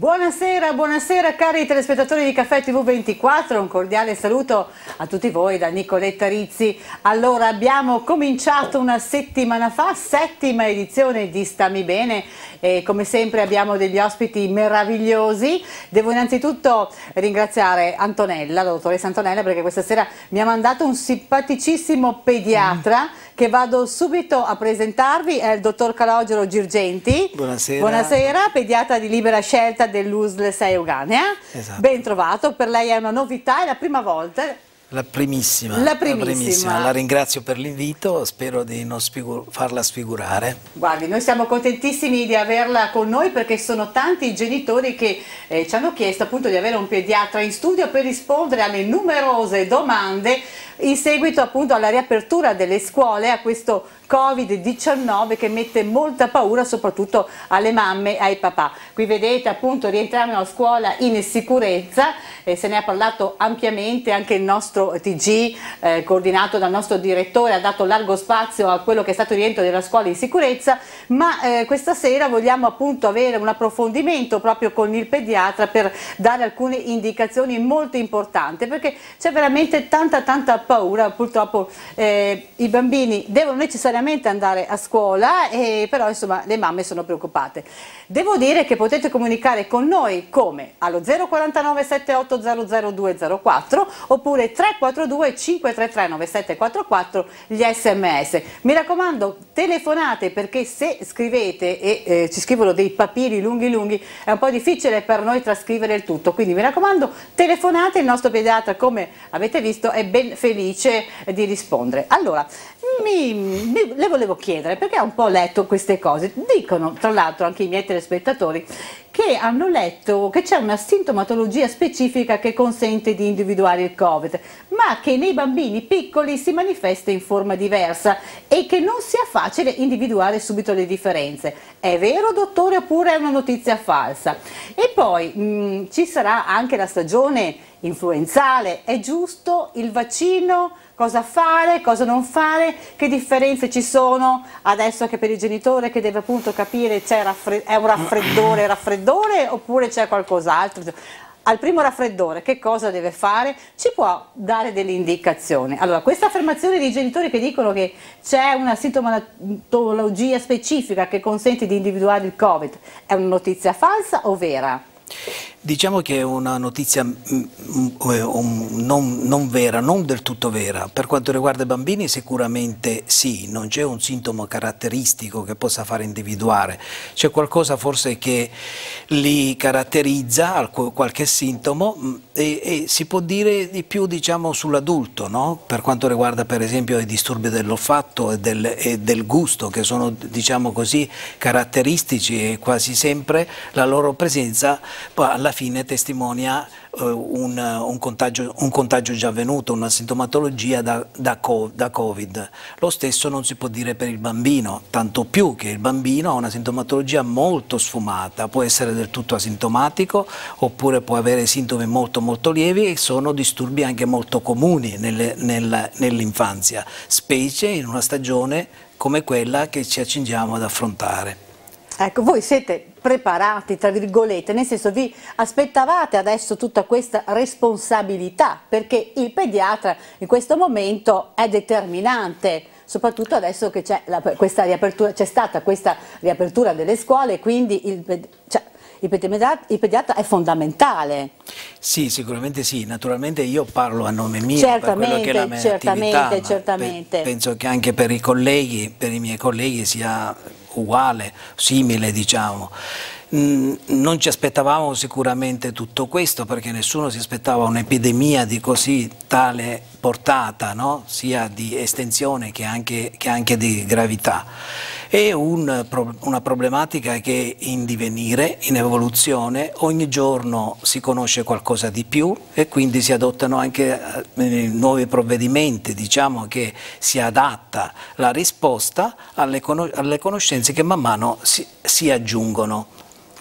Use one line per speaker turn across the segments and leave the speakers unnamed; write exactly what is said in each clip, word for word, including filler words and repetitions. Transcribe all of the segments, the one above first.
Buonasera, buonasera cari telespettatori di Caffè T V ventiquattro, un cordiale saluto a tutti voi da Nicoletta Rizzi. Allora, abbiamo cominciato una settimana fa, settima edizione di Stammi Bene e come sempre abbiamo degli ospiti meravigliosi. Devo innanzitutto ringraziare Antonella, la dottoressa Antonella, perché questa sera mi ha mandato un simpaticissimo pediatra mm. che vado subito a presentarvi, è il dottor Calogero Girgenti.
Buonasera.
Buonasera, pediatra di libera scelta dell'U S L sei Euganea.
Esatto.
Ben trovato, per lei è una novità, è la prima volta.
La primissima,
la primissima.
La primissima. La ringrazio per l'invito, spero di non farla sfigurare.
Guardi, noi siamo contentissimi di averla con noi perché sono tanti i genitori che eh, ci hanno chiesto appunto di avere un pediatra in studio per rispondere alle numerose domande in seguito appunto alla riapertura delle scuole, a questo Covid diciannove che mette molta paura soprattutto alle mamme e ai papà. Qui vedete appunto rientriamo a scuola in sicurezza, eh, se ne ha parlato ampiamente, anche il nostro T G eh, coordinato dal nostro direttore ha dato largo spazio a quello che è stato il rientro della scuola in sicurezza, ma eh, questa sera vogliamo appunto avere un approfondimento proprio con il pediatra per dare alcune indicazioni molto importanti, perché c'è veramente tanta tanta paura. Purtroppo eh, i bambini devono necessariamente andare a scuola, e però insomma le mamme sono preoccupate. Devo dire che potete comunicare con noi come allo zero quarantanove sette otto zero zero due zero quattro oppure tre quattro due cinque tre tre nove sette quattro quattro gli sms. Mi raccomando, telefonate, perché se scrivete e eh, ci scrivono dei papiri lunghi lunghi è un po' difficile per noi trascrivere il tutto, quindi mi raccomando, telefonate, il nostro pediatra come avete visto è ben felice di rispondere. Allora, mi, mi, le volevo chiedere, perché ho un po' letto queste cose, dicono tra l'altro anche i miei telespettatori che hanno letto che c'è una sintomatologia specifica che consente di individuare il Covid, ma che nei bambini piccoli si manifesta in forma diversa e che non sia facile individuare subito le differenze. È vero, dottore, oppure è una notizia falsa? E poi mh, ci sarà anche la stagione influenzale, è giusto il vaccino? Cosa fare, cosa non fare, che differenze ci sono adesso che per il genitore che deve appunto capire c'è è un raffreddore, raffreddore oppure c'è qualcos'altro. Al primo raffreddore che cosa deve fare? Ci può dare delle indicazioni? Allora, questa affermazione dei genitori che dicono che c'è una sintomatologia specifica che consente di individuare il Covid, è una notizia falsa o vera?
Diciamo che è una notizia non, non vera, non del tutto vera. Per quanto riguarda i bambini sicuramente sì, non c'è un sintomo caratteristico che possa fare individuare. C'è qualcosa forse che li caratterizza, qualche sintomo, e, e si può dire di più, diciamo, sull'adulto, no? Per quanto riguarda per esempio i disturbi dell'olfatto e del, e del gusto, che sono, diciamo così, caratteristici, e quasi sempre la loro presenza alla fine testimonia uh, un, un, contagio, un contagio già avvenuto, una sintomatologia da, da, da Covid. Lo stesso non si può dire per il bambino, tanto più che il bambino ha una sintomatologia molto sfumata, può essere del tutto asintomatico oppure può avere sintomi molto molto lievi, e sono disturbi anche molto comuni nell'infanzia, specie in una stagione come quella che ci accingiamo ad affrontare.
Ecco, voi siete preparati, tra virgolette, nel senso vi aspettavate adesso tutta questa responsabilità, perché il pediatra in questo momento è determinante, soprattutto adesso che c'è questa riapertura, c'è stata questa riapertura delle scuole, quindi il, cioè, il pediatra, il pediatra è fondamentale.
Sì, sicuramente sì, naturalmente io parlo a nome mio,
certamente,
per quello che è la mia
certamente,
attività,
certamente.
Pe penso che anche per i colleghi, per i miei colleghi sia uguale, simile, diciamo. Non ci aspettavamo sicuramente tutto questo, perché nessuno si aspettava un'epidemia di così tale portata, no? Sia di estensione che anche, che anche di gravità. È un, una problematica che è in divenire, in evoluzione, ogni giorno si conosce qualcosa di più e quindi si adottano anche eh, nuovi provvedimenti, diciamo che si adatta la risposta alle, conos alle conoscenze che man mano si, si aggiungono.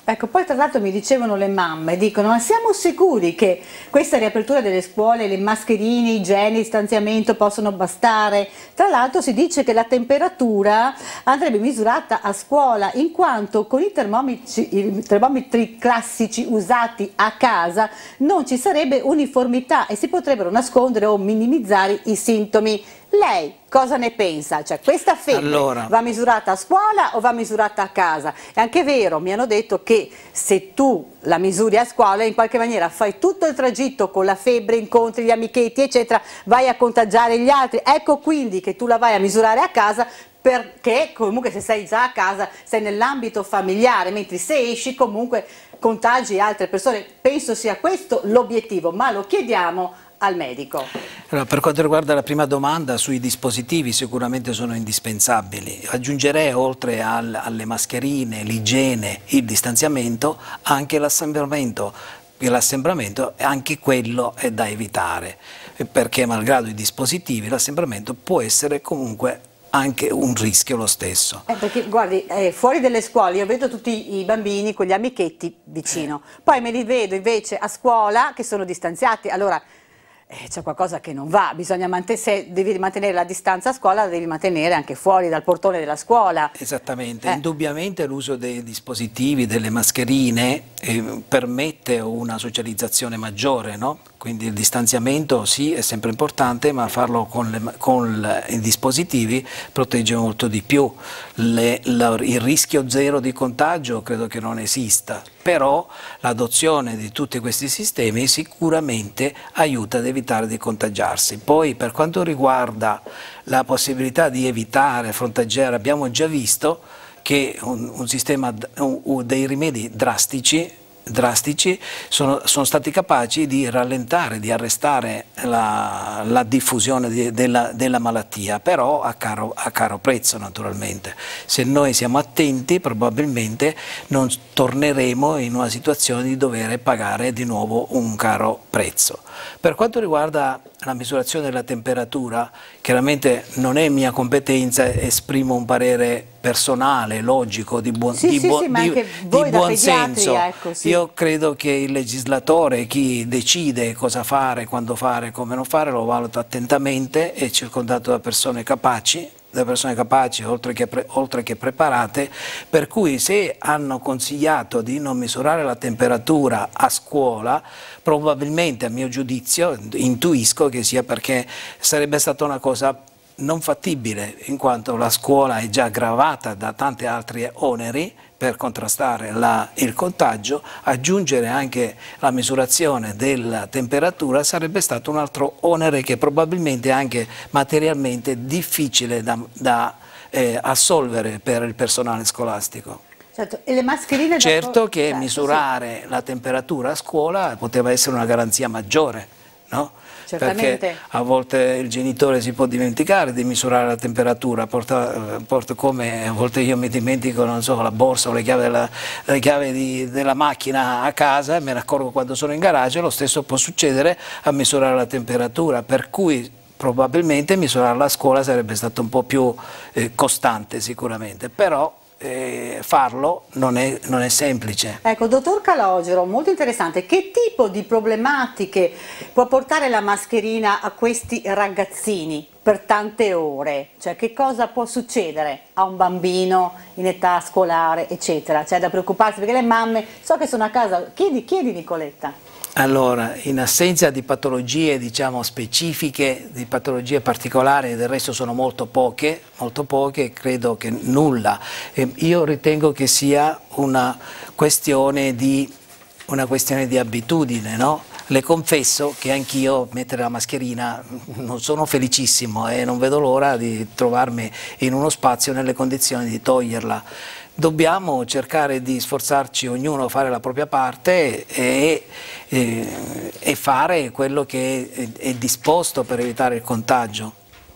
Ecco, poi tra l'altro mi dicevano le mamme, dicono, ma siamo sicuri che questa riapertura delle scuole, le mascherine, igiene, distanziamento possono bastare? Tra l'altro si dice che la temperatura andrebbe misurata a scuola, in quanto con i termometri, i termometri classici usati a casa non ci sarebbe uniformità e si potrebbero nascondere o minimizzare i sintomi. Lei cosa ne pensa? Cioè, questa febbre
allora,
va misurata a scuola o va misurata a casa? È anche vero, mi hanno detto che se tu la misuri a scuola in qualche maniera fai tutto il tragitto con la febbre, incontri gli amichetti eccetera, vai a contagiare gli altri, ecco quindi che tu la vai a misurare a casa, perché comunque se sei già a casa sei nell'ambito familiare, mentre se esci comunque contagi altre persone. Penso sia questo l'obiettivo, ma lo chiediamo al medico.
Allora, per quanto riguarda la prima domanda, sui dispositivi sicuramente sono indispensabili. Aggiungerei oltre al, alle mascherine, l'igiene, il distanziamento, anche l'assembramento. L'assembramento, anche quello è da evitare, perché malgrado i dispositivi l'assembramento può essere comunque anche un rischio lo stesso.
Eh, perché guardi, eh, fuori dalle scuole io vedo tutti i bambini con gli amichetti vicino, poi me li vedo invece a scuola che sono distanziati, allora eh, c'è qualcosa che non va, bisogna mantenere, se devi mantenere la distanza a scuola la devi mantenere anche fuori dal portone della scuola.
Esattamente,
eh.
indubbiamente l'uso dei dispositivi, delle mascherine eh, permette una socializzazione maggiore, no? Quindi il distanziamento sì è sempre importante, ma farlo con, le, con le, i dispositivi protegge molto di più. Le, la, il rischio zero di contagio credo che non esista, però l'adozione di tutti questi sistemi sicuramente aiuta ad evitare di contagiarsi. Poi per quanto riguarda la possibilità di evitare, fronteggiare, abbiamo già visto che un, un sistema, un, dei rimedi drastici drastici sono, sono stati capaci di rallentare, di arrestare la, la diffusione di, della, della malattia, però a caro, a caro prezzo naturalmente. Se noi siamo attenti probabilmente non torneremo in una situazione di dover pagare di nuovo un caro prezzo. Per quanto riguarda la misurazione della temperatura, chiaramente non è mia competenza, esprimo un parere personale, logico, di buon,
sì,
di
sì,
buon,
sì, ma
di,
anche
di
voi da
buon
pediatri,
senso.
ecco, sì.
Io credo che il legislatore, chi decide cosa fare, quando fare, come non fare, lo valuta attentamente, è circondato da persone capaci, da persone capaci oltre che, pre, oltre che preparate, per cui se hanno consigliato di non misurare la temperatura a scuola, probabilmente a mio giudizio intuisco che sia perché sarebbe stata una cosa non fattibile, in quanto la scuola è già gravata da tanti altri oneri per contrastare la, il contagio. Aggiungere anche la misurazione della temperatura sarebbe stato un altro onere che probabilmente è anche materialmente difficile da, da eh, assolvere per il personale scolastico.
Certo, e le mascherine
certo
da...
che certo, misurare sì. la temperatura a scuola poteva essere una garanzia maggiore, no?
Certamente.
Perché a volte il genitore si può dimenticare di misurare la temperatura, porta, porta come a volte io mi dimentico, non so, la borsa o le chiavi della, le chiavi di, della macchina a casa e me ne accorgo quando sono in garage, lo stesso può succedere a misurare la temperatura, per cui probabilmente misurarla a scuola sarebbe stato un po' più eh, costante sicuramente, però Eh, farlo non è, non è semplice.
Ecco, dottor Calogero, molto interessante, che tipo di problematiche può portare la mascherina a questi ragazzini per tante ore? Cioè, che cosa può succedere a un bambino in età scolare, eccetera? C'è da preoccuparsi perché le mamme, so che sono a casa, chiedi, chiedi Nicoletta.
Allora, in assenza di patologie, diciamo, specifiche, di patologie particolari, del resto sono molto poche, molto poche, credo che nulla. E io ritengo che sia una questione di, una questione di abitudine, no? Le confesso che anch'io mettere la mascherina non sono felicissimo e non vedo l'ora di trovarmi in uno spazio nelle condizioni di toglierla. Dobbiamo cercare di sforzarci ognuno a fare la propria parte e, e, e fare quello che è, è disposto per evitare il contagio.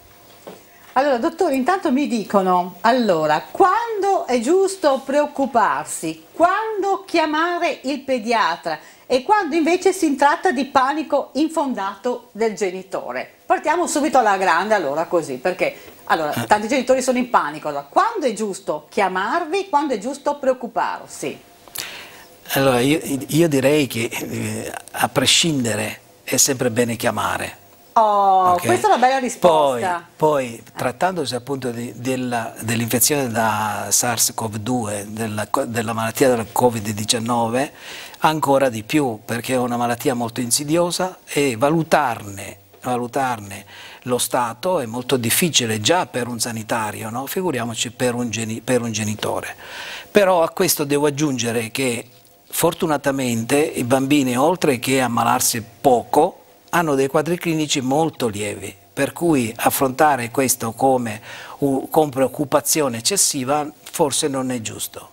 Allora, dottore, intanto mi dicono, allora, quando è giusto preoccuparsi, quando chiamare il pediatra e quando invece si tratta di panico infondato del genitore? Partiamo subito alla grande, allora, così, perché allora, tanti genitori sono in panico. Allora, quando è giusto chiamarvi, quando è giusto preoccuparsi?
Allora, io, io direi che eh, a prescindere è sempre bene chiamare.
Oh,
Okay.
questa è una bella risposta.
Poi, poi trattandosi appunto dell'infezione da SARS CoV due, della, della malattia del Covid diciannove, ancora di più, perché è una malattia molto insidiosa e valutarne, valutarne lo stato è molto difficile già per un sanitario, no? Figuriamoci per un, geni, per un genitore. Però a questo devo aggiungere che fortunatamente i bambini, oltre che ammalarsi poco, hanno dei quadri clinici molto lievi, per cui affrontare questo come, uh, con preoccupazione eccessiva forse non è giusto.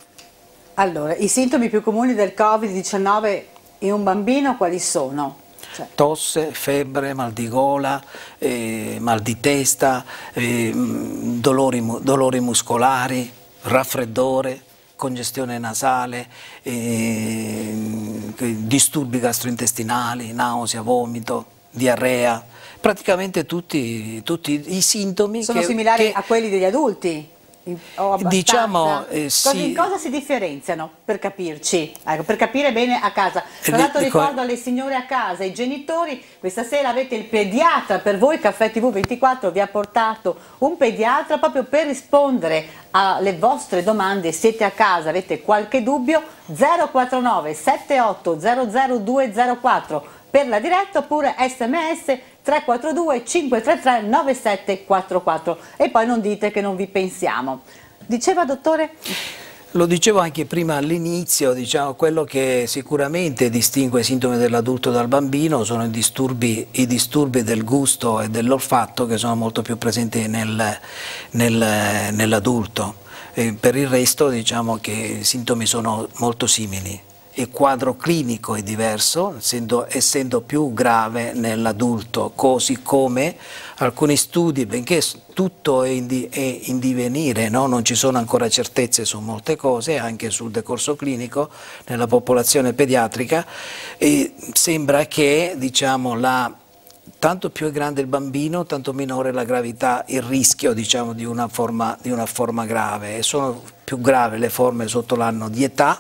Allora, i sintomi più comuni del Covid diciannove in un bambino quali sono? Cioè.
Tosse, febbre, mal di gola, eh, mal di testa, eh, dolori, dolori muscolari, raffreddore, congestione nasale, eh, disturbi gastrointestinali, nausea, vomito, diarrea, praticamente tutti, tutti i sintomi
sono
che,
similari
che,
a quelli degli adulti? O
diciamo, eh,
cosa,
sì.
in cosa si differenziano, per capirci, ecco, per capire bene a casa. Tra
Eh,
l'altro
dico,
ricordo alle signore a casa, ai genitori, questa sera avete il pediatra per voi, Caffè T V ventiquattro vi ha portato un pediatra proprio per rispondere alle vostre domande. Siete a casa, avete qualche dubbio, zero quattro nove sette otto zero zero due zero quattro per la diretta oppure sms tre quattro due cinque tre tre nove sette quattro quattro e poi non dite che non vi pensiamo. Diceva, dottore?
Lo dicevo anche prima all'inizio, diciamo, quello che sicuramente distingue i sintomi dell'adulto dal bambino sono i disturbi, i disturbi del gusto e dell'olfatto, che sono molto più presenti nel, nel, nell'adulto. Per il resto diciamo che i sintomi sono molto simili. Il quadro clinico è diverso, essendo, essendo più grave nell'adulto, così come alcuni studi, benché tutto è in, di, è in divenire, no? Non ci sono ancora certezze su molte cose, anche sul decorso clinico nella popolazione pediatrica, e sembra che diciamo, la, tanto più è grande il bambino, tanto minore la gravità, il rischio diciamo, di, una forma, di una forma grave, e sono più gravi le forme sotto l'anno di età,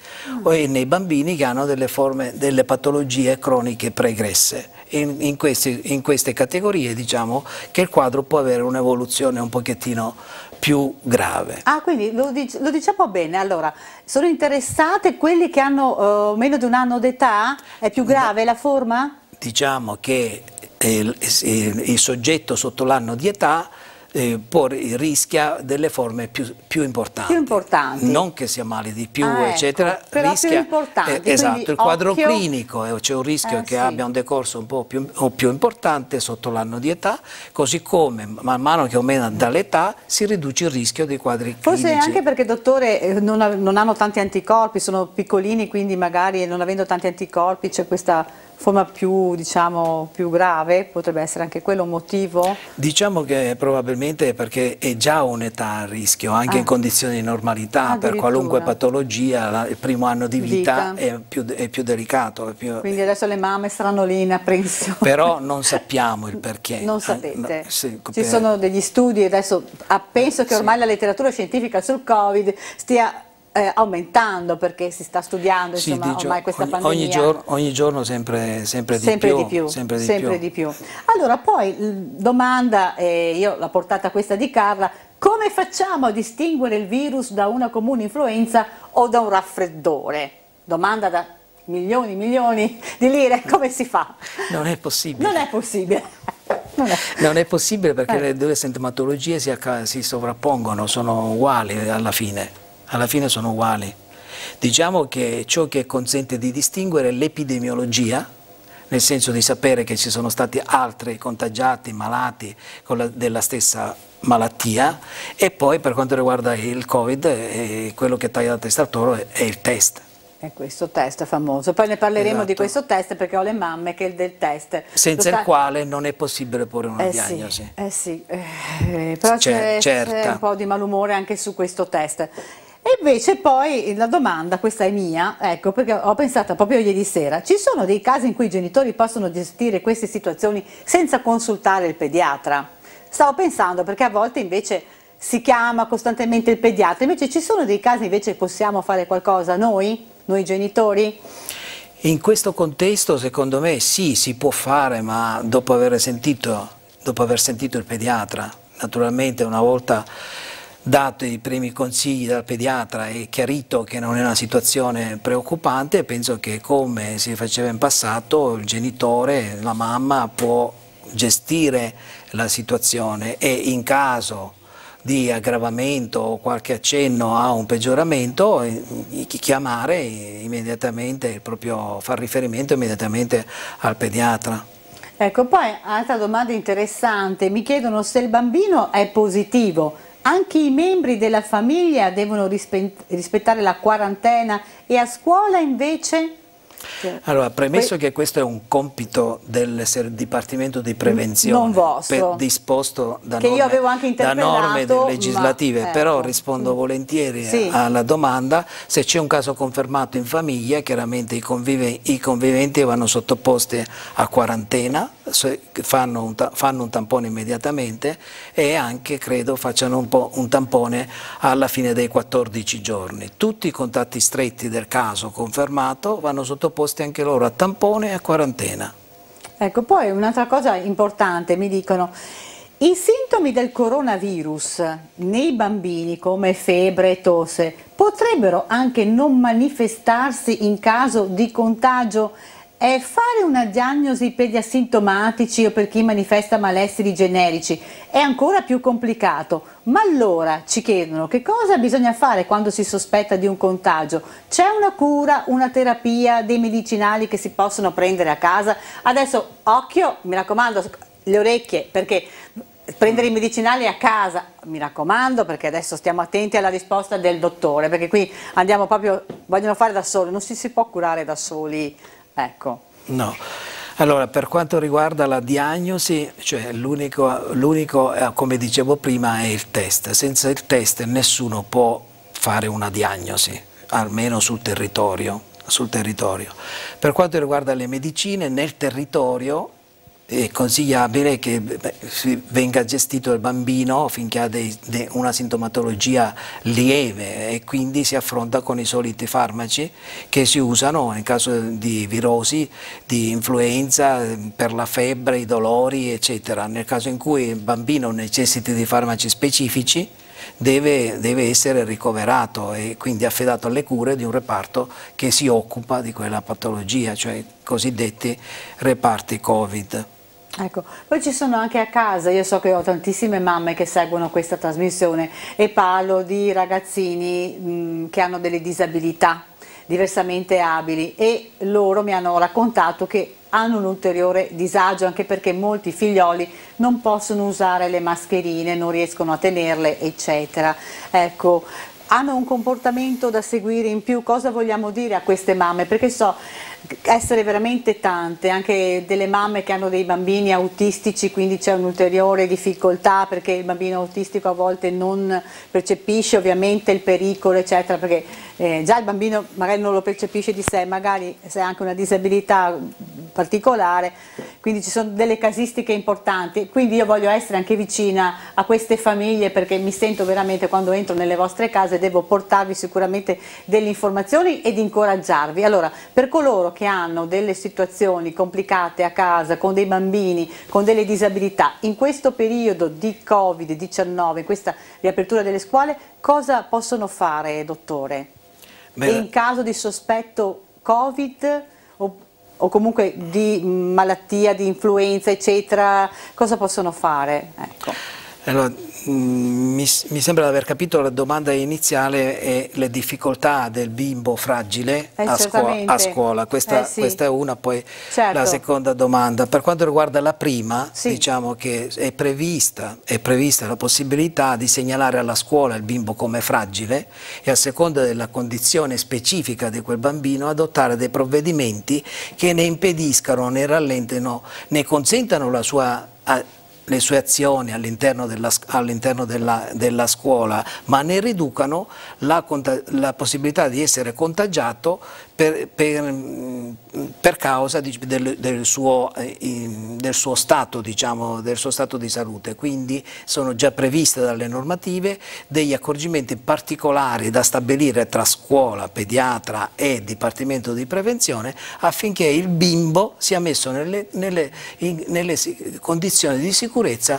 o nei bambini che hanno delle, forme, delle patologie croniche pregresse. In, in, questi, in queste categorie diciamo che il quadro può avere un'evoluzione un pochettino più grave.
Ah, quindi lo, dic lo diciamo bene, allora, sono interessate quelli che hanno uh, meno di un anno d'età? È più grave la forma?
Diciamo che il, il, il soggetto sotto l'anno di età Eh, poi rischia delle forme più, più importanti,
più importanti,
non che si ammali di più,
ah,
eccetera,
ecco, però
rischia,
più importanti,
eh, esatto, il quadro
occhio,
clinico, eh, c'è un rischio
eh,
che
sì.
abbia un decorso un po' più, o più importante sotto l'anno di età, così come man mano che aumenta dall'età si riduce il rischio dei quadri
Forse
clinici.
anche perché, dottore, non, non hanno tanti anticorpi, sono piccolini, quindi magari non avendo tanti anticorpi c'è questa forma più, diciamo, più grave, potrebbe essere anche quello un motivo?
Diciamo che probabilmente perché è già un'età a rischio, anche ah. in condizioni di normalità, per qualunque patologia, la, il primo anno di vita, vita. È, più, è più delicato. È più,
Quindi adesso le mamme saranno lì in apprensione.
Però non sappiamo il perché.
Non sapete.
No, sì,
Ci
per...
sono degli studi, adesso penso che ormai sì. la letteratura scientifica sul Covid stia Eh, aumentando, perché si sta studiando insomma, sì, ormai questa
ogni,
pandemia.
Ogni giorno, ogni giorno sempre, sempre, di,
sempre
più,
di più.
Sempre, di,
sempre
più.
di più. Allora poi domanda, eh, io l'ho portata questa di Carla, come facciamo a distinguere il virus da una comune influenza o da un raffreddore? Domanda da milioni e milioni di lire, come si fa?
Non è possibile.
Non è possibile. Non è,
non è possibile perché
eh.
le due sintomatologie si, si sovrappongono, sono uguali alla fine. Alla fine sono uguali. Diciamo che ciò che consente di distinguere l'epidemiologia, nel senso di sapere che ci sono stati altri contagiati, malati con la, della stessa malattia, e poi per quanto riguarda il Covid, eh, quello che taglia la testa al toro è, è il test.
È questo test famoso, poi ne parleremo
esatto.
di questo test perché ho le mamme che è del test.
Senza il quale non è possibile porre una
eh
diagnosi.
Sì, eh sì, eh, però c'è un po' di malumore anche su questo test. E invece poi la domanda, questa è mia, ecco, perché ho pensato proprio ieri sera, ci sono dei casi in cui i genitori possono gestire queste situazioni senza consultare il pediatra? Stavo pensando perché a volte invece si chiama costantemente il pediatra, invece ci sono dei casi invece che possiamo fare qualcosa noi? noi genitori?
In questo contesto secondo me sì, si può fare, ma dopo aver sentito, dopo aver sentito il pediatra. Naturalmente una volta dato i primi consigli dal pediatra e chiarito che non è una situazione preoccupante, penso che come si faceva in passato il genitore, la mamma può gestire la situazione e in caso di aggravamento o qualche accenno a un peggioramento chiamare immediatamente, proprio far riferimento immediatamente al pediatra.
Ecco, poi altra domanda interessante, mi chiedono se il bambino è positivo, anche i membri della famiglia devono rispettare la quarantena e a scuola invece?
Allora, premesso che questo è un compito del Dipartimento di Prevenzione,
non vostro,
per, disposto da
che
norme,
io avevo anche
da norme legislative,
ma,
però
ecco.
rispondo volentieri
sì.
alla domanda. Se c'è un caso confermato in famiglia, chiaramente i, convive, i conviventi vanno sottoposti a quarantena, fanno un, fanno un tampone immediatamente e anche, credo, facciano un, po', un tampone alla fine dei quattordici giorni. Tutti i contatti stretti del caso confermato vanno sottoposti anche loro a tampone e a quarantena.
Ecco, poi un'altra cosa importante, mi dicono, i sintomi del coronavirus nei bambini come febbre e tosse potrebbero anche non manifestarsi in caso di contagio? E fare una diagnosi per gli asintomatici o per chi manifesta malesseri generici è ancora più complicato, ma allora ci chiedono che cosa bisogna fare quando si sospetta di un contagio. C'è una cura, una terapia, dei medicinali che si possono prendere a casa? Adesso occhio, mi raccomando, le orecchie, perché prendere i medicinali a casa, mi raccomando, perché adesso stiamo attenti alla risposta del dottore, perché qui andiamo proprio, vogliono fare da soli, non si, si può curare da soli. Ecco.
No. Allora, per quanto riguarda la diagnosi, cioè l'unico, l'unico, come dicevo prima, è il test. Senza il test nessuno può fare una diagnosi, almeno sul territorio. Sul territorio. Per quanto riguarda le medicine, nel territorio è consigliabile che beh, venga gestito il bambino finché ha dei, de, una sintomatologia lieve e quindi si affronta con i soliti farmaci che si usano nel caso di virosi, di influenza, per la febbre, i dolori, eccetera. Nel caso in cui il bambino necessiti di farmaci specifici, Deve, deve essere ricoverato e quindi affidato alle cure di un reparto che si occupa di quella patologia, cioè i cosiddetti reparti Covid.
Ecco, poi ci sono anche a casa, io so che ho tantissime mamme che seguono questa trasmissione e parlo di ragazzini mh, che hanno delle disabilità diversamente abili e loro mi hanno raccontato che hanno un ulteriore disagio anche perché molti figlioli non possono usare le mascherine, non riescono a tenerle, eccetera. Ecco, hanno un comportamento da seguire in più, cosa vogliamo dire a queste mamme? Perché so essere veramente tante, anche delle mamme che hanno dei bambini autistici, quindi c'è un'ulteriore difficoltà perché il bambino autistico a volte non percepisce ovviamente il pericolo, eccetera, perché eh, già il bambino magari non lo percepisce di sé, magari se ha anche una disabilità particolare, quindi ci sono delle casistiche importanti, quindi io voglio essere anche vicina a queste famiglie perché mi sento veramente, quando entro nelle vostre case devo portarvi sicuramente delle informazioni ed incoraggiarvi. Allora, per coloro che hanno delle situazioni complicate a casa con dei bambini con delle disabilità in questo periodo di Covid diciannove, in questa riapertura delle scuole, cosa possono fare, dottore? Beh, e in caso di sospetto Covid o, o comunque di malattia, di influenza, eccetera, cosa possono fare? Ecco.
Allora, mi, mi sembra di aver capito la domanda iniziale è le difficoltà del bimbo fragile
eh,
a, scuola, a scuola, questa,
eh, sì.
questa è una, poi
certo.
La seconda domanda. Per quanto riguarda la prima,
sì.
diciamo che è prevista, è prevista la possibilità di segnalare alla scuola il bimbo come fragile e a seconda della condizione specifica di quel bambino adottare dei provvedimenti che ne impediscano, ne rallentino, ne consentano la sua le sue azioni all'interno della, all'interno della, della scuola, ma ne riducano la, la possibilità di essere contagiato per, per, per causa di, del, del, suo, del suo stato, diciamo, del suo stato di salute. Quindi sono già previste dalle normative degli accorgimenti particolari da stabilire tra scuola, pediatra e Dipartimento di Prevenzione affinché il bimbo sia messo nelle, nelle, in, nelle condizioni di sicurezza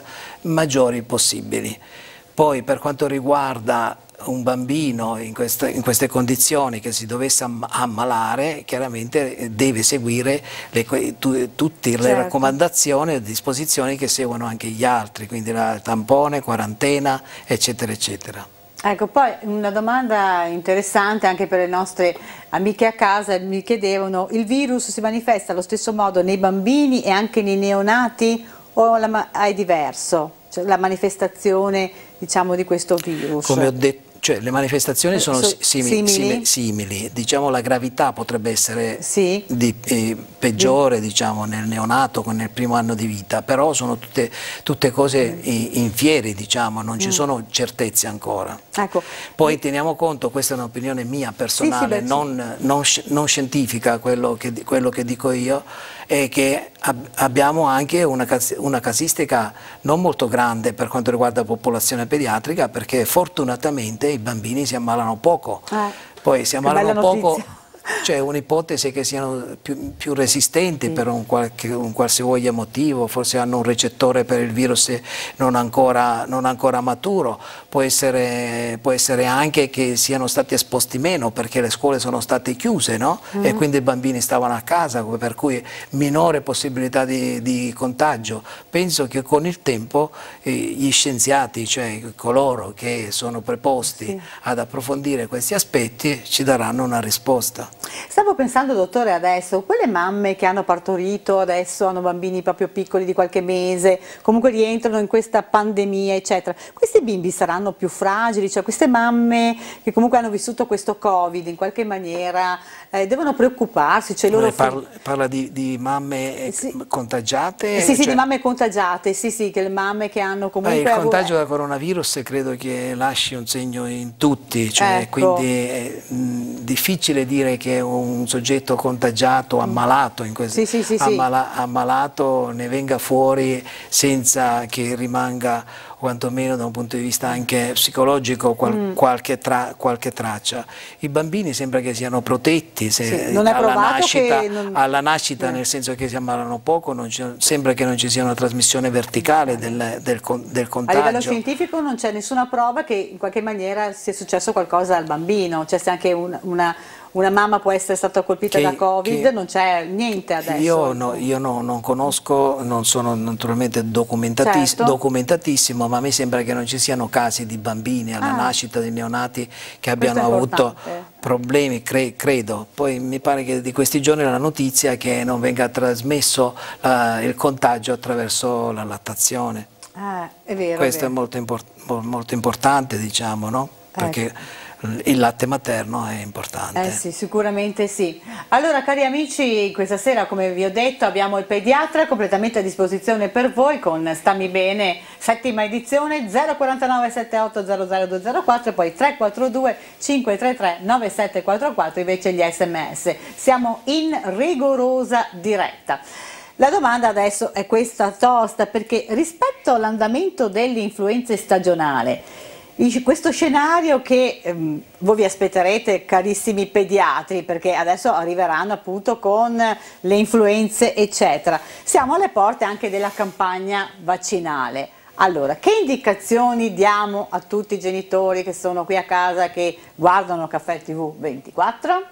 maggiori possibili. Poi per quanto riguarda un bambino in queste, in queste condizioni che si dovesse ammalare, chiaramente deve seguire le, tu, tutte le certo. raccomandazioni e disposizioni che seguono anche gli altri, quindi la tampone, quarantena, eccetera, eccetera.
Ecco, poi una domanda interessante anche per le nostre amiche a casa, mi chiedevano: il virus si manifesta allo stesso modo nei bambini e anche nei neonati o la, è diverso? Cioè, la manifestazione, diciamo, di questo virus?
Come ho detto, cioè, le manifestazioni sono
so,
simili,
simili?
simili, diciamo la gravità potrebbe essere
sì.
di, eh, peggiore sì. diciamo, nel neonato con nel primo anno di vita, però sono tutte, tutte cose mm. in fieri, diciamo, non ci mm. sono certezze ancora.
Ecco.
Poi teniamo conto, questa è un'opinione mia personale, sì, sì, non, non, non scientifica, quello che, quello che dico io, è che ab abbiamo anche una, cas una casistica non molto grande per quanto riguarda la popolazione pediatrica, perché fortunatamente i bambini si ammalano poco, eh, poi si ammalano poco. C'è un'ipotesi che siano più, più resistenti sì. per un, qualche, un qualsivoglia motivo, forse hanno un recettore per il virus non ancora, non ancora maturo, può essere, può essere anche che siano stati esposti meno perché le scuole sono state chiuse, no? mm. e quindi i bambini stavano a casa, per cui minore possibilità di, di contagio. Penso che con il tempo eh, gli scienziati, cioè coloro che sono preposti sì. ad approfondire questi aspetti, ci daranno una risposta.
Stavo pensando, dottore, adesso, quelle mamme che hanno partorito, adesso hanno bambini proprio piccoli di qualche mese, comunque rientrano in questa pandemia, eccetera, questi bimbi saranno più fragili? Cioè queste mamme che comunque hanno vissuto questo Covid in qualche maniera eh, devono preoccuparsi? Cioè loro
parla, parla di, di mamme sì. contagiate?
Sì, sì,
cioè...
di mamme contagiate, sì, sì, che le mamme che hanno comunque...
Eh, il contagio da coronavirus credo che lasci un segno in tutti, cioè,
ecco.
quindi è mh, difficile dire che un soggetto contagiato, ammalato, in questo,
sì, sì, sì,
ammala,
sì.
ammalato ne venga fuori senza che rimanga, quantomeno da un punto di vista anche psicologico, qual, mm. qualche, tra, qualche traccia. I bambini sembra che siano protetti se,
sì, non è
alla nascita,
che non...
alla nascita eh. nel senso che si ammalano poco, non sembra che non ci sia una trasmissione verticale del, del, del contagio.
A livello scientifico non c'è nessuna prova che in qualche maniera sia successo qualcosa al bambino, c'è anche un, una... Una mamma può essere stata colpita che, da Covid, non c'è niente adesso.
Io, no, io no, non conosco, non sono naturalmente documentatis certo. documentatissimo, ma a me sembra che non ci siano casi di bambini alla ah. nascita, di neonati che abbiano avuto problemi, cre credo. Poi mi pare che di questi giorni la notizia è che non venga trasmesso uh, il contagio attraverso la lattazione.
Ah, è vero,
Questo
è,
vero. è molto, import molto importante, diciamo, no? Perché ecco. il latte materno è importante.
Eh sì, sicuramente sì. Allora, cari amici, questa sera, come vi ho detto, abbiamo il pediatra completamente a disposizione per voi con Stammi Bene, settima edizione, zero quarantanove settantotto zero zero due zero quattro e poi tre quattro due cinque tre tre nove sette quattro quattro invece gli sms. Siamo in rigorosa diretta. La domanda adesso è questa tosta, perché rispetto all'andamento dell'influenza stagionale, questo scenario che ehm, voi vi aspetterete, carissimi pediatri, perché adesso arriveranno appunto con le influenze eccetera, siamo alle porte anche della campagna vaccinale. Allora, che indicazioni diamo a tutti i genitori che sono qui a casa, che guardano Caffè tivù ventiquattro?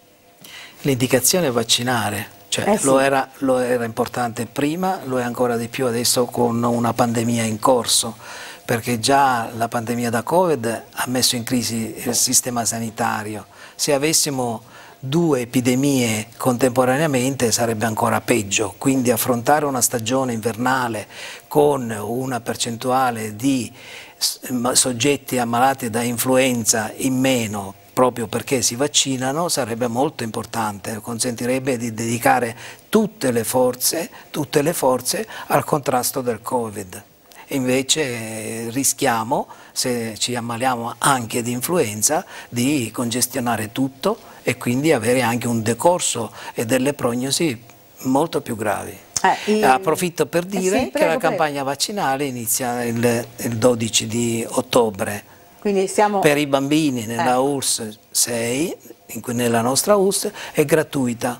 L'indicazione vaccinale. Cioè, eh sì. lo, era, lo era importante prima, lo è ancora di più adesso con una pandemia in corso, perché già la pandemia da Covid ha messo in crisi il sistema sanitario. Se avessimo due epidemie contemporaneamente sarebbe ancora peggio, quindi affrontare una stagione invernale con una percentuale di soggetti ammalati da influenza in meno proprio perché si vaccinano, sarebbe molto importante, consentirebbe di dedicare tutte le forze, tutte le forze al contrasto del Covid. Invece rischiamo, se ci ammaliamo anche di influenza, di congestionare tutto e quindi avere anche un decorso e delle prognosi molto più gravi. Eh, il... Approfitto per dire eh sì, prego, che la campagna prego. vaccinale inizia il, il dodici di ottobre. Quindi siamo... Per i bambini nella eh. U R S S sei, nella nostra U R S S, è gratuita.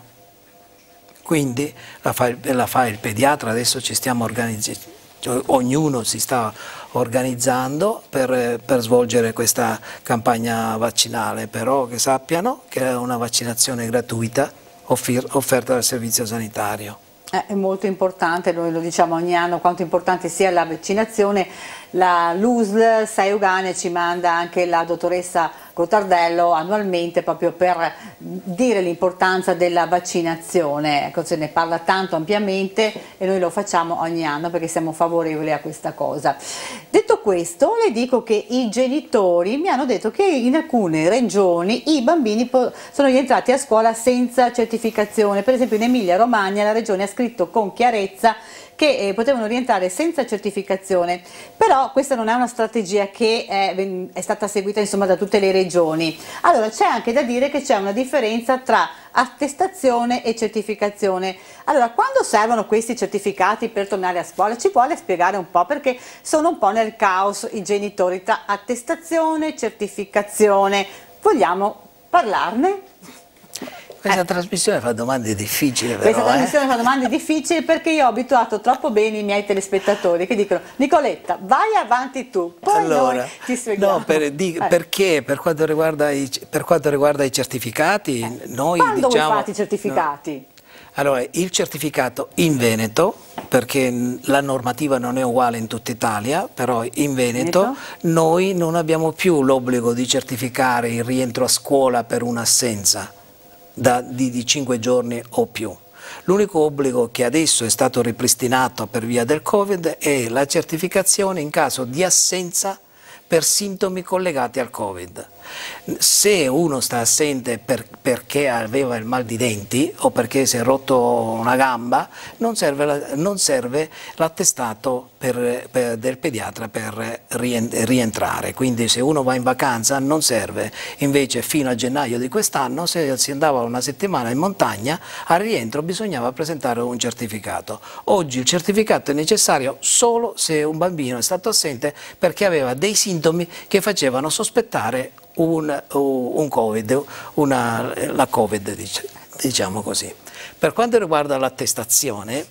Quindi la fa, la fa il pediatra, adesso ci stiamo organizzando. Ognuno si sta organizzando per, per svolgere questa campagna vaccinale, però che sappiano che è una vaccinazione gratuita offerta dal servizio sanitario.
È molto importante, noi lo diciamo ogni anno quanto importante sia la vaccinazione. La L U S L sei Euganea ci manda anche la dottoressa Gottardello annualmente proprio per dire l'importanza della vaccinazione. Ecco, se ne parla tanto ampiamente e noi lo facciamo ogni anno perché siamo favorevoli a questa cosa. Detto questo, le dico che i genitori mi hanno detto che in alcune regioni i bambini sono rientrati a scuola senza certificazione. Per esempio in Emilia Romagna la regione ha scritto con chiarezza che eh, potevano rientrare senza certificazione, però questa non è una strategia che è, è stata seguita insomma da tutte le regioni. Allora c'è anche da dire che c'è una differenza tra attestazione e certificazione. Allora, quando servono questi certificati per tornare a scuola? Ci vuole spiegare un po', perché sono un po' nel caos i genitori tra attestazione e certificazione. Vogliamo parlarne?
Questa eh. trasmissione fa domande difficili, però.
Questa trasmissione eh. fa domande difficili perché io ho abituato troppo bene i miei telespettatori che dicono: Nicoletta, vai avanti tu, poi
allora,
noi ti spieghiamo.
No, per, di, eh. perché per quanto riguarda i, per quanto riguarda i certificati, eh. noi
Quando
diciamo...
voi fate i certificati?
No. Allora, il certificato in Veneto, perché la normativa non è uguale in tutta Italia, però in Veneto, Veneto? noi non abbiamo più l'obbligo di certificare il rientro a scuola per un'assenza. Da, di, di cinque giorni o più. L'unico obbligo che adesso è stato ripristinato per via del Covid è la certificazione in caso di assenza per sintomi collegati al Covid. Se uno sta assente per, perché aveva il mal di denti o perché si è rotto una gamba, non serve l'attestato del pediatra per rientrare. Quindi se uno va in vacanza non serve. Invece fino a gennaio di quest'anno, se si andava una settimana in montagna, al rientro bisognava presentare un certificato. Oggi il certificato è necessario solo se un bambino è stato assente perché aveva dei sintomi che facevano sospettare Un, un Covid, una, la Covid, diciamo così. Per quanto riguarda l'attestazione,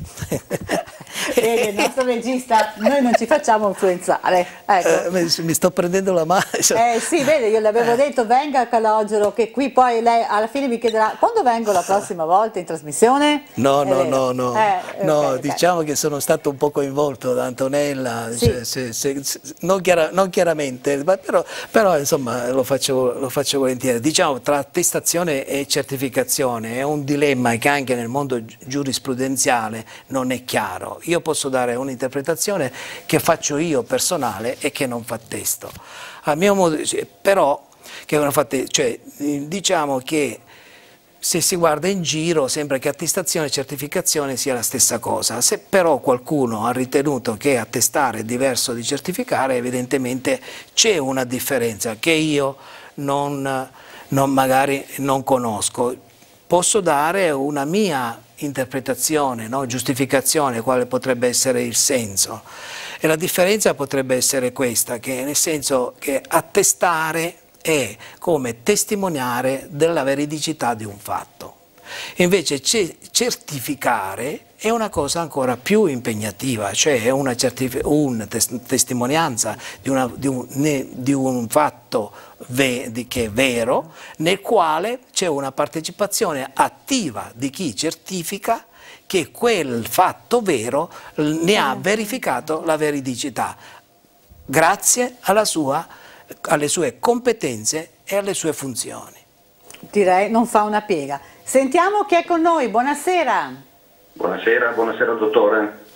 vede, il nostro regista, noi non ci facciamo influenzare. Ecco.
Eh, mi sto prendendo la mano.
Eh sì, vede, io le avevo detto venga a Calogero, che qui poi lei alla fine mi chiederà quando vengo la prossima volta in trasmissione?
No, no, no, no, eh, no okay, diciamo okay. che sono stato un po' coinvolto da Antonella, sì. cioè, se, se, se, non, chiara, non chiaramente, però, però insomma lo faccio, lo faccio volentieri. Diciamo tra attestazione e certificazione è un dilemma che anche nel mondo giurisprudenziale non è chiaro. Io posso dare un'interpretazione che faccio io personale e che non fa testo. A mio modo, però, che non fa testo, cioè, diciamo che se si guarda in giro sembra che attestazione e certificazione sia la stessa cosa. Se però qualcuno ha ritenuto che attestare è diverso di certificare, evidentemente c'è una differenza che io non, non, magari non conosco. Posso dare una mia interpretazione, no? Giustificazione, quale potrebbe essere il senso. E la differenza potrebbe essere questa, che nel senso che attestare è come testimoniare della veridicità di un fatto. Invece certificare è una cosa ancora più impegnativa, cioè è una, una tes testimonianza di, una, di, un, ne, di un fatto ve di che è vero, nel quale c'è una partecipazione attiva di chi certifica che quel fatto vero ne ha verificato la veridicità, grazie alla sua, alle sue competenze e alle sue funzioni.
Direi non fa una piega. Sentiamo chi è con noi, buonasera.
Buonasera, buonasera dottore.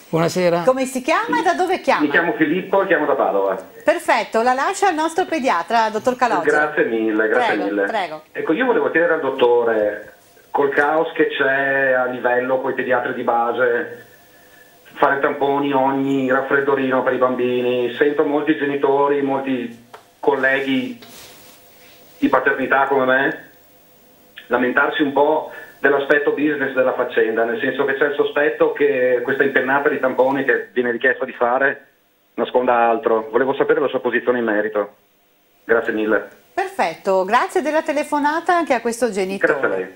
Buonasera.
Come si chiama e da dove chiama?
Mi chiamo Filippo e chiamo da Padova.
Perfetto, la lascio al nostro pediatra, dottor Calogero.
Grazie mille, grazie
prego,
mille.
Prego.
Ecco, io volevo chiedere al dottore, col caos che c'è a livello con i pediatri di base, fare tamponi ogni raffreddorino per i bambini, sento molti genitori, molti colleghi di paternità come me lamentarsi un po' dell'aspetto business della faccenda, nel senso che c'è il sospetto che questa impennata di tamponi che viene richiesta di fare nasconda altro. Volevo sapere la sua posizione in merito. Grazie mille.
Perfetto, grazie della telefonata anche a questo genitore.
Grazie a lei.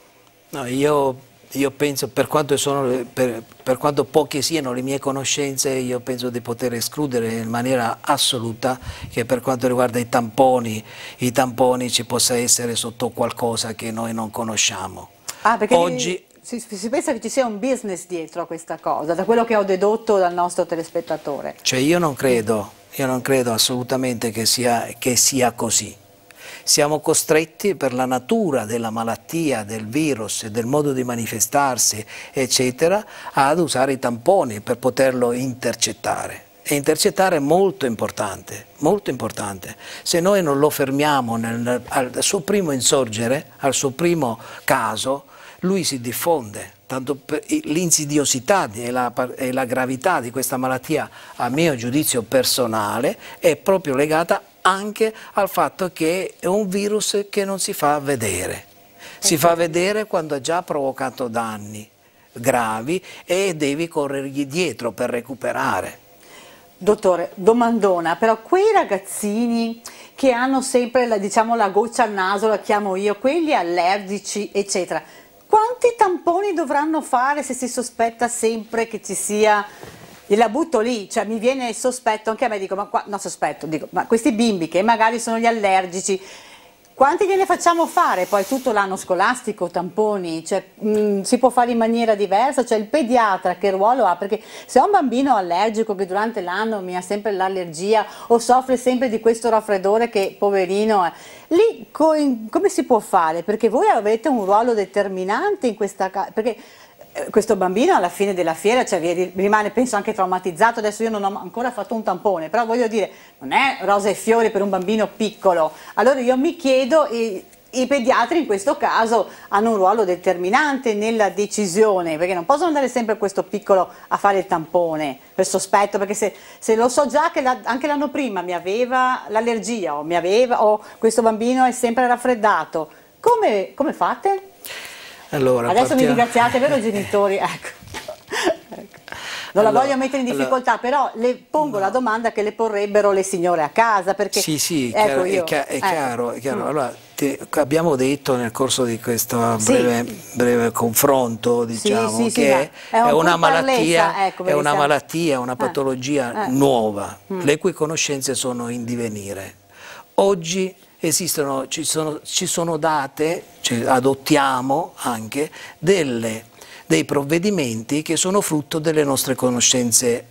No, io, io penso, per quanto, sono, per, per quanto poche siano le mie conoscenze, io penso di poter escludere in maniera assoluta che per quanto riguarda i tamponi, i tamponi ci possa essere sotto qualcosa che noi non conosciamo.
Ah, perché
Oggi,
si, si pensa che ci sia un business dietro a questa cosa, da quello che ho dedotto dal nostro telespettatore.
cioè io non credo, io non credo assolutamente che sia, che sia così. Siamo costretti per la natura della malattia, del virus, del modo di manifestarsi, eccetera, ad usare i tamponi per poterlo intercettare. E intercettare è molto importante, molto importante. Se noi non lo fermiamo nel, al suo primo insorgere, al suo primo caso, lui si diffonde. Tanto l'insidiosità e la, e la gravità di questa malattia, a mio giudizio personale, è proprio legata anche al fatto che è un virus che non si fa vedere. Si fa vedere quando ha già provocato danni gravi e devi corrergli dietro per recuperare.
Dottore, domandona, però quei ragazzini che hanno sempre la, diciamo, la goccia al naso, la chiamo io, quelli allergici, eccetera, quanti tamponi dovranno fare se si sospetta sempre che ci sia, la butto lì, cioè mi viene il sospetto, anche a me dico, ma qua, no sospetto, dico, ma questi bimbi che magari sono gli allergici, quanti gliene facciamo fare? Poi tutto l'anno scolastico, tamponi, cioè, mh, si può fare in maniera diversa, cioè il pediatra che ruolo ha? Perché se ho un bambino allergico che durante l'anno mi ha sempre l'allergia o soffre sempre di questo raffreddore che poverino è, lì co come si può fare? Perché voi avete un ruolo determinante in questa casa, perché questo bambino alla fine della fiera, cioè, rimane penso anche traumatizzato. Adesso io non ho ancora fatto un tampone, però voglio dire, non è rosa e fiori per un bambino piccolo. Allora io mi chiedo, i, i pediatri in questo caso hanno un ruolo determinante nella decisione, perché non possono andare sempre questo piccolo a fare il tampone per sospetto, perché se, se lo so già che la, anche l'anno prima mi aveva l'allergia o, mi aveva, o questo bambino è sempre raffreddato, come, come fate?
Allora,
adesso
partiamo...
mi ringraziate, vero genitori? Ecco. Ecco. Non
allora,
la voglio mettere in difficoltà, allora, però le pongo no. la domanda che le porrebbero le signore a casa, perché
sì, sì,
ecco,
è,
io,
è, è
ecco.
chiaro, è chiaro. Allora, te, abbiamo detto nel corso di questo
sì.
breve, breve confronto, diciamo, sì, sì, che sì, è, è una malattia, ecco, è una malattia, una patologia eh. nuova, mm. le cui conoscenze sono in divenire. Oggi esistono, ci sono, ci sono date, cioè adottiamo anche delle, dei provvedimenti che sono frutto delle nostre conoscenze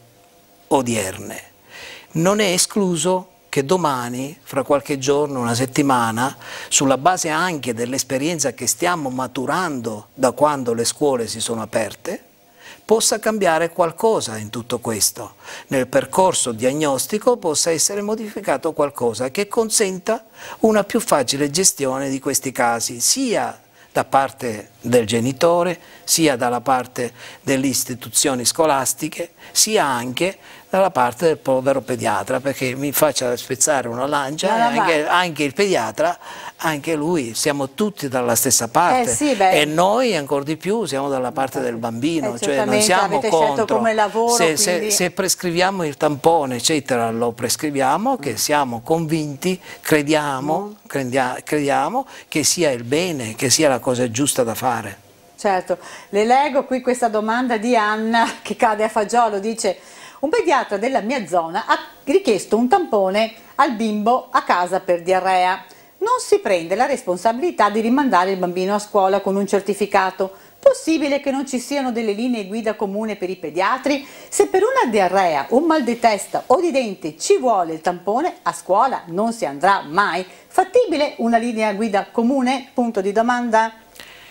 odierne. Non è escluso che domani, fra qualche giorno, una settimana, sulla base anche dell'esperienza che stiamo maturando da quando le scuole si sono aperte, possa cambiare qualcosa in tutto questo. Nel percorso diagnostico possa essere modificato qualcosa che consenta una più facile gestione di questi casi, sia da parte del genitore, sia dalla parte delle istituzioni scolastiche, sia anche dalla parte del povero pediatra, perché mi faccia spezzare una lancia, e anche, anche il pediatra, anche lui, siamo tutti dalla stessa parte,
eh sì,
e noi ancora di più siamo dalla parte del bambino,
eh,
cioè non siamo
avete
contro,
come lavoro,
se,
quindi...
se, se prescriviamo il tampone eccetera lo prescriviamo, che siamo convinti, crediamo, mm. crediamo, crediamo che sia il bene, che sia la cosa giusta da fare.
Certo, le leggo qui questa domanda di Anna che cade a fagiolo, dice: un pediatra della mia zona ha richiesto un tampone al bimbo a casa per diarrea. Non si prende la responsabilità di rimandare il bambino a scuola con un certificato. Possibile che non ci siano delle linee guida comune per i pediatri? Se per una diarrea, un mal di testa o di dente ci vuole il tampone, a scuola non si andrà mai. Fattibile una linea guida comune? Punto di domanda.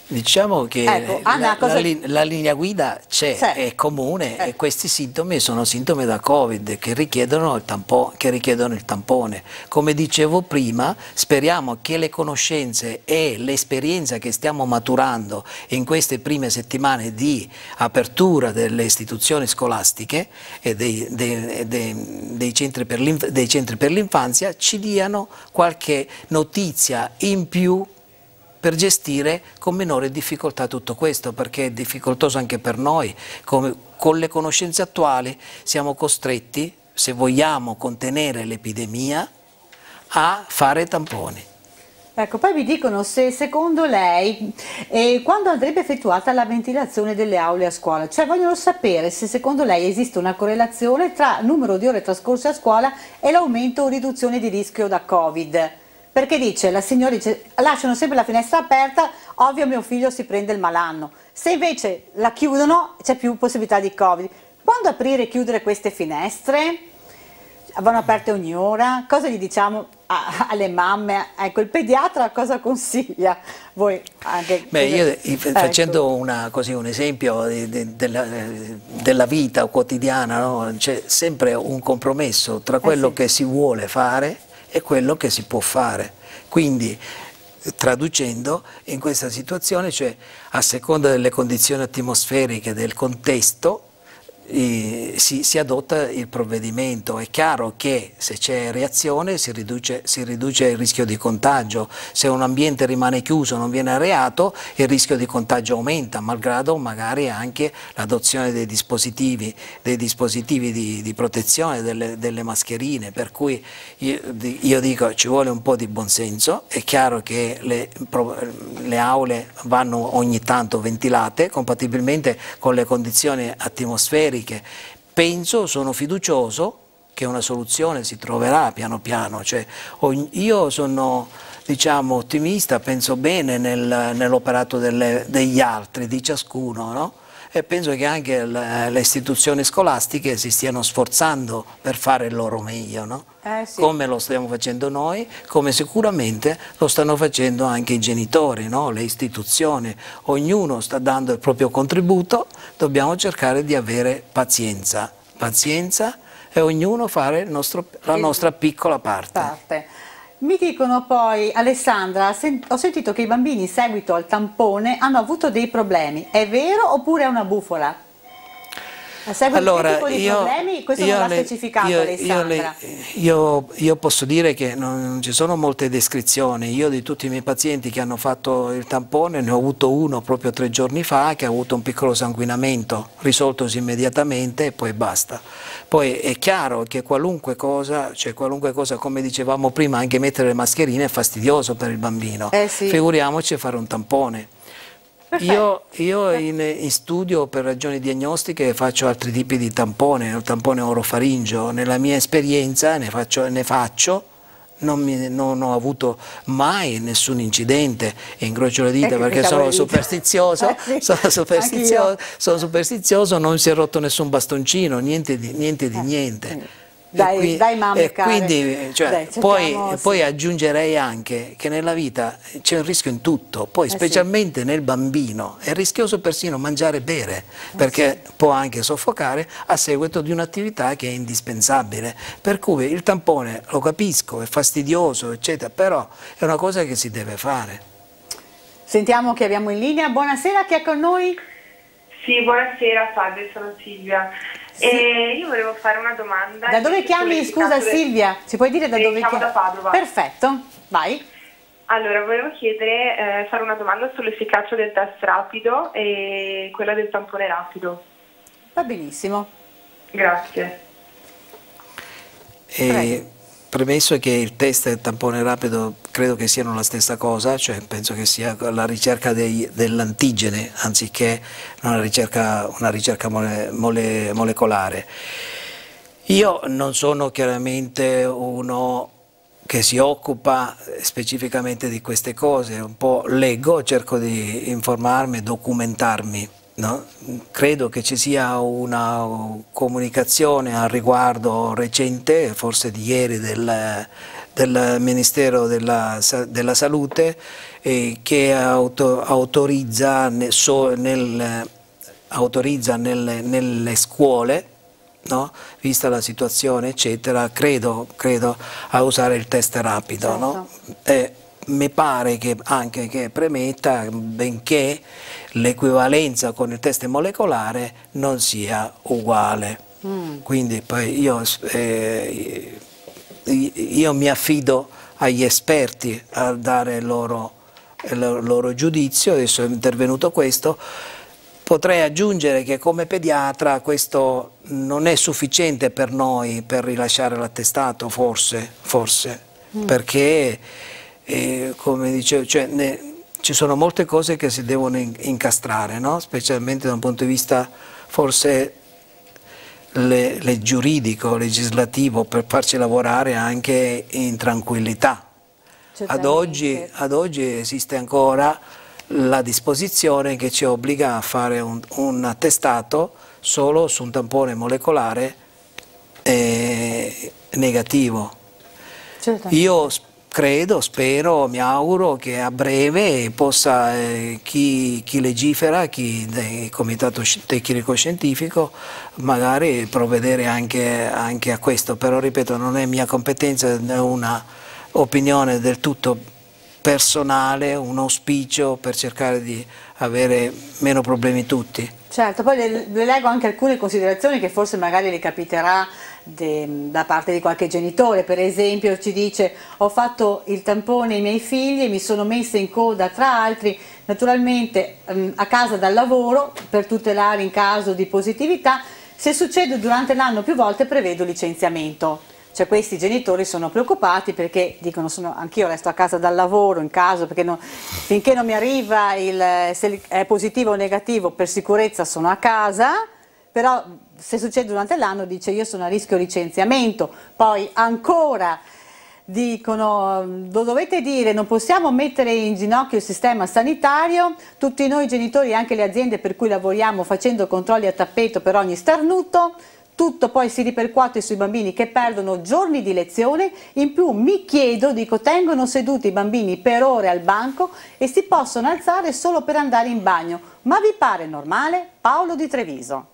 Diciamo che
ecco, Anna,
la,
cosa...
la, la linea guida c'è, è comune eh. e questi sintomi sono sintomi da Covid che richiedono, il tampo, che richiedono il tampone. Come dicevo prima, speriamo che le conoscenze e l'esperienza che stiamo maturando in queste prime settimane di apertura delle istituzioni scolastiche e dei, dei, dei, dei centri per l'infanzia ci diano qualche notizia in più per gestire con minore difficoltà tutto questo, perché è difficoltoso anche per noi. Come, con le conoscenze attuali siamo costretti, se vogliamo contenere l'epidemia, a fare tamponi.
Ecco, poi mi dicono se secondo lei eh, quando andrebbe effettuata la ventilazione delle aule a scuola, cioè vogliono sapere se secondo lei esiste una correlazione tra il numero di ore trascorse a scuola e l'aumento o riduzione di rischio da Covid. Perché dice, la signora dice, lasciano sempre la finestra aperta, ovvio mio figlio si prende il malanno. Se invece la chiudono c'è più possibilità di Covid. Quando aprire e chiudere queste finestre? Vanno aperte ogni ora? Cosa gli diciamo a, alle mamme? Ecco, il pediatra cosa consiglia? Voi anche...
Beh, io facendo ecco. una, così, un esempio di, di, della, della vita quotidiana, no? C'è sempre un compromesso tra quello eh sì. che si vuole fare e quello che si può fare. Quindi traducendo in questa situazione, cioè a seconda delle condizioni atmosferiche del contesto eh, si, si adotta il provvedimento. È chiaro che se c'è reazione si riduce, si riduce il rischio di contagio, se un ambiente rimane chiuso, non viene areato, il rischio di contagio aumenta, malgrado magari anche l'adozione dei dispositivi, dei dispositivi di, di protezione, delle, delle mascherine, per cui io, io dico ci vuole un po' di buonsenso. È chiaro che le, le aule vanno ogni tanto ventilate compatibilmente con le condizioni atmosferiche. Penso, sono fiducioso che una soluzione si troverà piano piano, cioè, io sono diciamo, ottimista, penso bene nel, nell'operato degli altri, di ciascuno, no? E penso che anche le, le istituzioni scolastiche si stiano sforzando per fare il loro meglio, no? Eh sì. Come lo stiamo facendo noi, come sicuramente lo stanno facendo anche i genitori, no? Le istituzioni, ognuno sta dando il proprio contributo, dobbiamo cercare di avere pazienza, pazienza e ognuno fare il nostro, la nostra piccola parte. parte.
Mi dicono poi, Alessandra, sen ho sentito che i bambini in seguito al tampone hanno avuto dei problemi, è vero oppure è una bufala? A seguito
allora,
di che tipo di
io,
problemi? Questo
io
non l'ha
le,
specificato
io,
Alessandra.
Io, le, io, io posso dire che non ci sono molte descrizioni. Io di tutti i miei pazienti che hanno fatto il tampone ne ho avuto uno proprio tre giorni fa che ha avuto un piccolo sanguinamento, risoltosi immediatamente e poi basta. Poi è chiaro che qualunque cosa, cioè qualunque cosa, come dicevamo prima, anche mettere le mascherine è fastidioso per il bambino. Eh sì. Figuriamoci a fare un tampone. Io, io in, in studio per ragioni diagnostiche faccio altri tipi di tampone, il tampone orofaringeo. Nella mia esperienza ne faccio, ne faccio non, mi, non ho avuto mai nessun incidente e incrocio le dita eh, perché sono superstizioso, eh, sì. sono, superstizioso sono superstizioso, non si è rotto nessun bastoncino, niente di niente. Di eh, niente. Sì.
Dai, qui, dai mamme
e quindi, cioè, dai, poi, sì. poi aggiungerei anche che nella vita c'è un rischio in tutto, poi eh specialmente sì. nel bambino è rischioso persino mangiare e bere, perché sì. può anche soffocare a seguito di un'attività che è indispensabile, per cui il tampone lo capisco, è fastidioso eccetera, però è una cosa che si deve fare.
Sentiamo che abbiamo in linea, buonasera, chi è con noi?
Sì, buonasera, salve, sono Silvia. Sì. E io volevo fare una domanda.
Da dove chiami, scusa Silvia? Ci puoi dire da dove chiami?
da Padova.
Perfetto, vai.
Allora, volevo chiedere, eh, fare una domanda sull'efficacia del test rapido e quella del tampone rapido.
Va benissimo.
Grazie.
E, premesso che il test e il tampone rapido credo che siano la stessa cosa, cioè penso che sia la ricerca dell'antigene anziché una ricerca, una ricerca mole, mole, molecolare. Io non sono chiaramente uno che si occupa specificamente di queste cose, un po' leggo, cerco di informarmi, documentarmi. No? Credo che ci sia una comunicazione al riguardo recente, forse di ieri, del, del Ministero della, della Salute eh, che auto, autorizza, nel, so, nel, autorizza nelle, nelle scuole, no? Vista la situazione eccetera, credo, credo a usare il test rapido. Certo. No? Eh, mi pare che anche che premetta, benché l'equivalenza con il test molecolare non sia uguale. Mm. Quindi poi io, eh, io mi affido agli esperti a dare il loro, il loro giudizio. Adesso è intervenuto questo. Potrei aggiungere che come pediatra questo non è sufficiente per noi per rilasciare l'attestato, forse, forse mm. perché eh, come dicevo, cioè, ne, ci sono molte cose che si devono incastrare, no? Specialmente da un punto di vista forse le, le giuridico, legislativo, per farci lavorare anche in tranquillità. Ad oggi, ad oggi esiste ancora la disposizione che ci obbliga a fare un, un attestato solo su un tampone molecolare eh, negativo. Io credo, spero, mi auguro che a breve possa eh, chi, chi legifera, chi del Comitato Tecnico Scientifico, magari provvedere anche, anche a questo, però ripeto non è mia competenza, è una opinione del tutto personale, un auspicio per cercare di avere meno problemi tutti.
Certo, poi le, le leggo anche alcune considerazioni che forse magari le capiterà de, da parte di qualche genitore. Per esempio ci dice: ho fatto il tampone ai miei figli e mi sono messa in coda tra altri, naturalmente um, a casa dal lavoro per tutelare in caso di positività, se succede durante l'anno più volte prevedo licenziamento. Cioè questi genitori sono preoccupati perché dicono anch'io resto a casa dal lavoro in caso, perché non, finché non mi arriva il, se è positivo o negativo per sicurezza sono a casa, però se succede durante l'anno dice io sono a rischio licenziamento. Poi ancora dicono lo dovete dire, non possiamo mettere in ginocchio il sistema sanitario, tutti noi genitori e anche le aziende per cui lavoriamo facendo controlli a tappeto per ogni starnuto. Tutto poi si ripercuote sui bambini che perdono giorni di lezione, in più mi chiedo, dico, tengono seduti i bambini per ore al banco e si possono alzare solo per andare in bagno. Ma vi pare normale? Paolo di Treviso.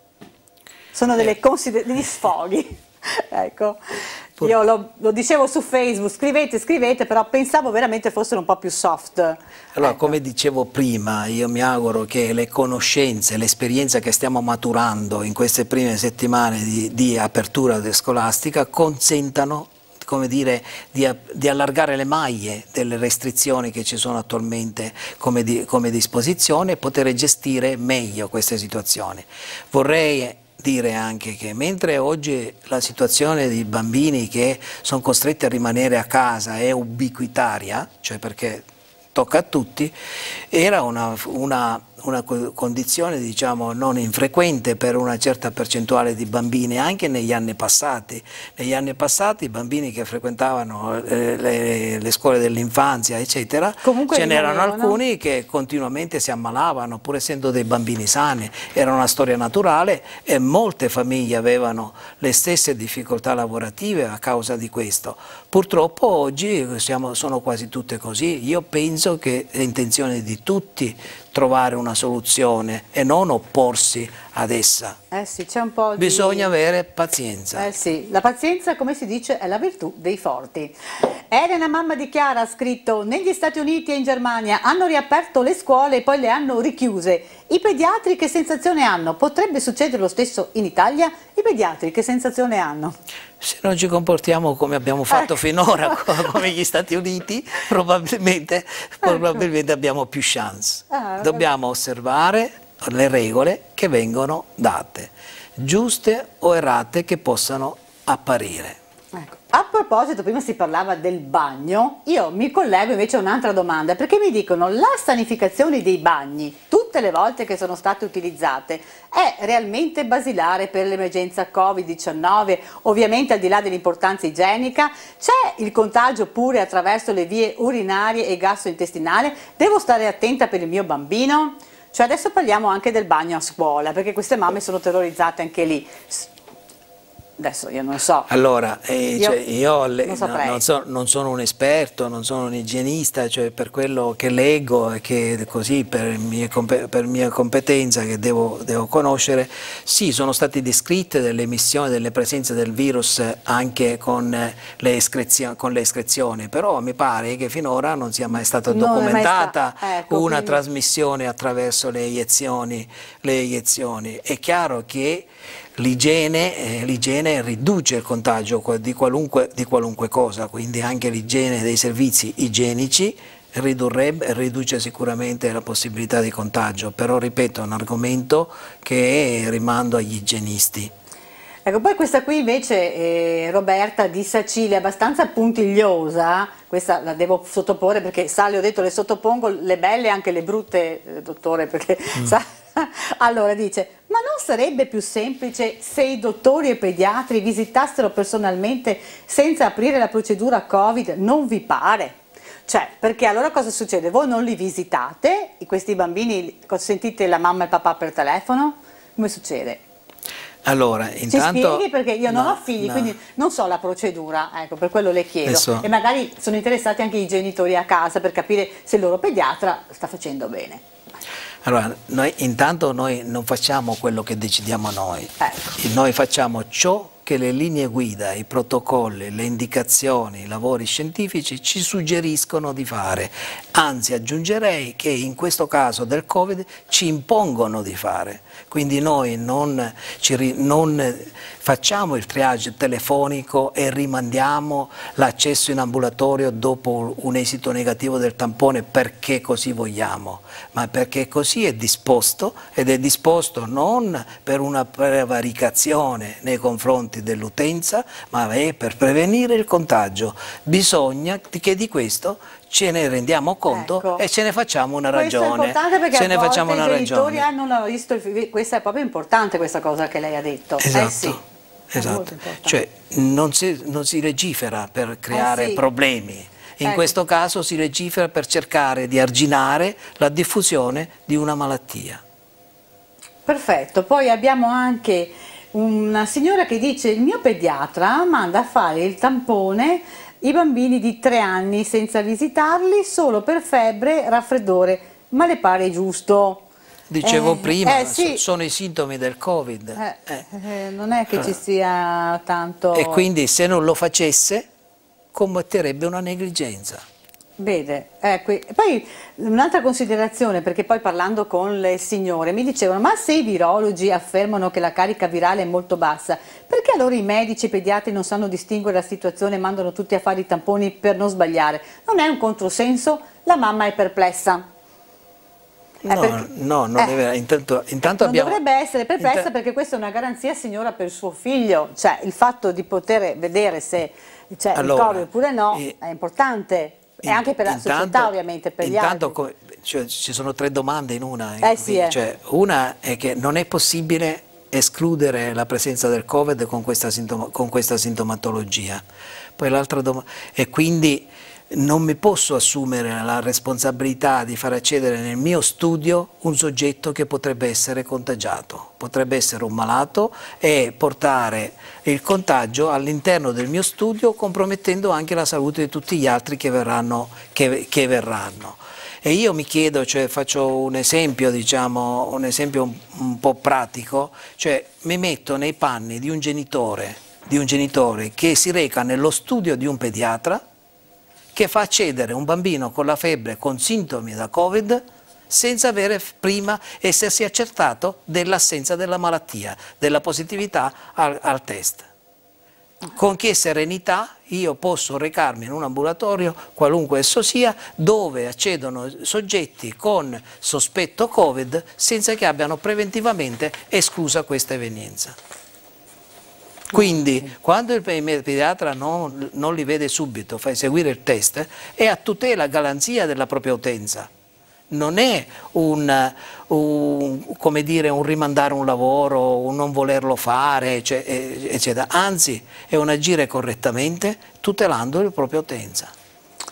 Sono delle degli sfoghi. Ecco, io lo, lo dicevo su Facebook, scrivete, scrivete, però pensavo veramente fossero un po' più soft.
Allora,
ecco.
Come dicevo prima, io mi auguro che le conoscenze, l'esperienza che stiamo maturando in queste prime settimane di, di apertura scolastica consentano, come dire, di, di allargare le maglie delle restrizioni che ci sono attualmente come, di, come disposizione e poter gestire meglio queste situazioni. Vorrei dire anche che mentre oggi la situazione di bambini che sono costretti a rimanere a casa è ubiquitaria, cioè perché tocca a tutti, era una, una, una condizione diciamo non infrequente per una certa percentuale di bambini anche negli anni passati. Negli anni passati i bambini che frequentavano eh, le, le scuole dell'infanzia eccetera, comunque ce n'erano alcuni che continuamente si ammalavano pur essendo dei bambini sani, era una storia naturale e molte famiglie avevano le stesse difficoltà lavorative a causa di questo. Purtroppo oggi siamo, sono quasi tutte così. Io penso che è intenzione di tutti trovare una soluzione e non opporsi ad essa.
Eh sì, c'è un po' di...
Bisogna avere pazienza.
Eh sì, la pazienza, come si dice, è la virtù dei forti. Elena, mamma di Chiara, ha scritto: negli Stati Uniti e in Germania hanno riaperto le scuole e poi le hanno richiuse. I pediatri che sensazione hanno? Potrebbe succedere lo stesso in Italia? I pediatri che sensazione hanno?
Se non ci comportiamo come abbiamo fatto eh. finora, come gli Stati Uniti, probabilmente, probabilmente abbiamo più chance. Ah, Dobbiamo osservare le regole che vengono date, giuste o errate che possano apparire.
Ecco. A proposito, prima si parlava del bagno, io mi collego invece a un'altra domanda, perché mi dicono la sanificazione dei bagni, tutte le volte che sono state utilizzate, è realmente basilare per l'emergenza Covid diciannove, ovviamente al di là dell'importanza igienica, c'è il contagio pure attraverso le vie urinarie e gastrointestinale, devo stare attenta per il mio bambino? Cioè adesso parliamo anche del bagno a scuola, perché queste mamme sono terrorizzate anche lì. Adesso io non so.
Allora, eh,
io,
cioè, io le,
non,
no, non, so, non sono un esperto, non sono un igienista, cioè per quello che leggo e che così per mia, per mia competenza che devo, devo conoscere, sì, sono state descritte delle emissioni, delle presenze del virus anche con le, escrezioni, con le escrezioni, però mi pare che finora non sia mai stata documentata
mai sta... ecco,
una
quindi...
trasmissione attraverso le iniezioni, le iniezioni. È chiaro che l'igiene eh, l'igiene riduce il contagio di qualunque, di qualunque cosa, quindi anche l'igiene dei servizi igienici ridurrebbe, riduce sicuramente la possibilità di contagio, però ripeto è un argomento che rimando agli igienisti.
Ecco, poi questa qui invece eh, Roberta di Sacile, abbastanza puntigliosa, questa la devo sottoporre perché sa, le ho detto, le sottopongo le belle e anche le brutte, eh, dottore, perché mm. sa. Allora dice, ma non sarebbe più semplice se i dottori e pediatri visitassero personalmente senza aprire la procedura Covid? Non vi pare? Cioè, perché allora cosa succede? Voi non li visitate, questi bambini, sentite la mamma e il papà per telefono? Come succede?
Allora, intanto...
Ci spieghi, perché io non
no,
ho figli,
no.
quindi non so la procedura, ecco, per quello le chiedo.
Adesso...
E magari sono interessati anche i genitori a casa per capire se il loro pediatra sta facendo bene.
Allora, noi, intanto noi non facciamo quello che decidiamo noi,
ecco.
Noi facciamo ciò che le linee guida, i protocolli, le indicazioni, i lavori scientifici ci suggeriscono di fare, anzi aggiungerei che in questo caso del Covid ci impongono di fare, quindi noi non, ci, non facciamo il triage telefonico e rimandiamo l'accesso in ambulatorio dopo un esito negativo del tampone perché così vogliamo, ma perché così è disposto, ed è disposto non per una prevaricazione nei confronti dell'utenza, ma è per prevenire il contagio. Bisogna che di questo ce ne rendiamo conto, ecco, e ce ne facciamo una ragione.
Questo è importante perché
ce
a
ne
volte
facciamo una
i genitori
ragione.
hanno visto il, questa è proprio importante, questa cosa che lei ha detto.
Esatto.
Eh sì,
esatto. Cioè non si, non si legifera per creare
eh sì.
problemi. In
ecco.
questo caso si legifera per cercare di arginare la diffusione di una malattia.
Perfetto, poi abbiamo anche una signora che dice: il mio pediatra manda a fare il tampone i bambini di tre anni senza visitarli solo per febbre, raffreddore, ma le pare giusto?
Dicevo
eh,
prima,
eh, sì.
sono i sintomi del Covid.
Eh,
eh.
Eh, non è che ci sia tanto...
E quindi se non lo facesse commetterebbe una negligenza.
Vede, ecco. E poi un'altra considerazione, perché poi parlando con le signore mi dicevano: ma se i virologi affermano che la carica virale è molto bassa, perché allora i medici e i pediatri non sanno distinguere la situazione e mandano tutti a fare i tamponi per non sbagliare? Non è un controsenso? La mamma è perplessa.
No,
eh, perché,
no, non
eh,
è vero. Intanto, intanto
non
abbiamo...
dovrebbe essere perplessa,
Intanto...
perché questa è una garanzia, signora, per suo figlio, cioè il fatto di poter vedere se c'è allora, il Covid oppure no eh, è importante. E anche per la
intanto,
società, ovviamente, per gli
intanto,
altri.
Cioè, ci sono tre domande in una.
Eh sì, eh.
Cioè, una è che non è possibile escludere la presenza del Covid con questa, sintoma, con questa sintomatologia. Poi l'altra domanda è quindi non mi posso assumere la responsabilità di far accedere nel mio studio un soggetto che potrebbe essere contagiato, potrebbe essere un malato e portare il contagio all'interno del mio studio, compromettendo anche la salute di tutti gli altri che verranno. Che, che verranno. E io mi chiedo, cioè faccio un esempio, diciamo, un esempio un, un po' pratico, cioè mi metto nei panni di un genitore, di un genitore che si reca nello studio di un pediatra, che fa accedere un bambino con la febbre, con sintomi da Covid, senza avere prima essersi accertato dell'assenza della malattia, della positività al, al test. Con che serenità io posso recarmi in un ambulatorio, qualunque esso sia, dove accedono soggetti con sospetto Covid senza che abbiano preventivamente esclusa questa evenienza. Quindi quando il pediatra non, non li vede subito, fa eseguire il test, è a tutela e garanzia della propria utenza. Non è un, un, come dire, un rimandare un lavoro, un non volerlo fare, eccetera. Anzi, è un agire correttamente tutelando la propria utenza.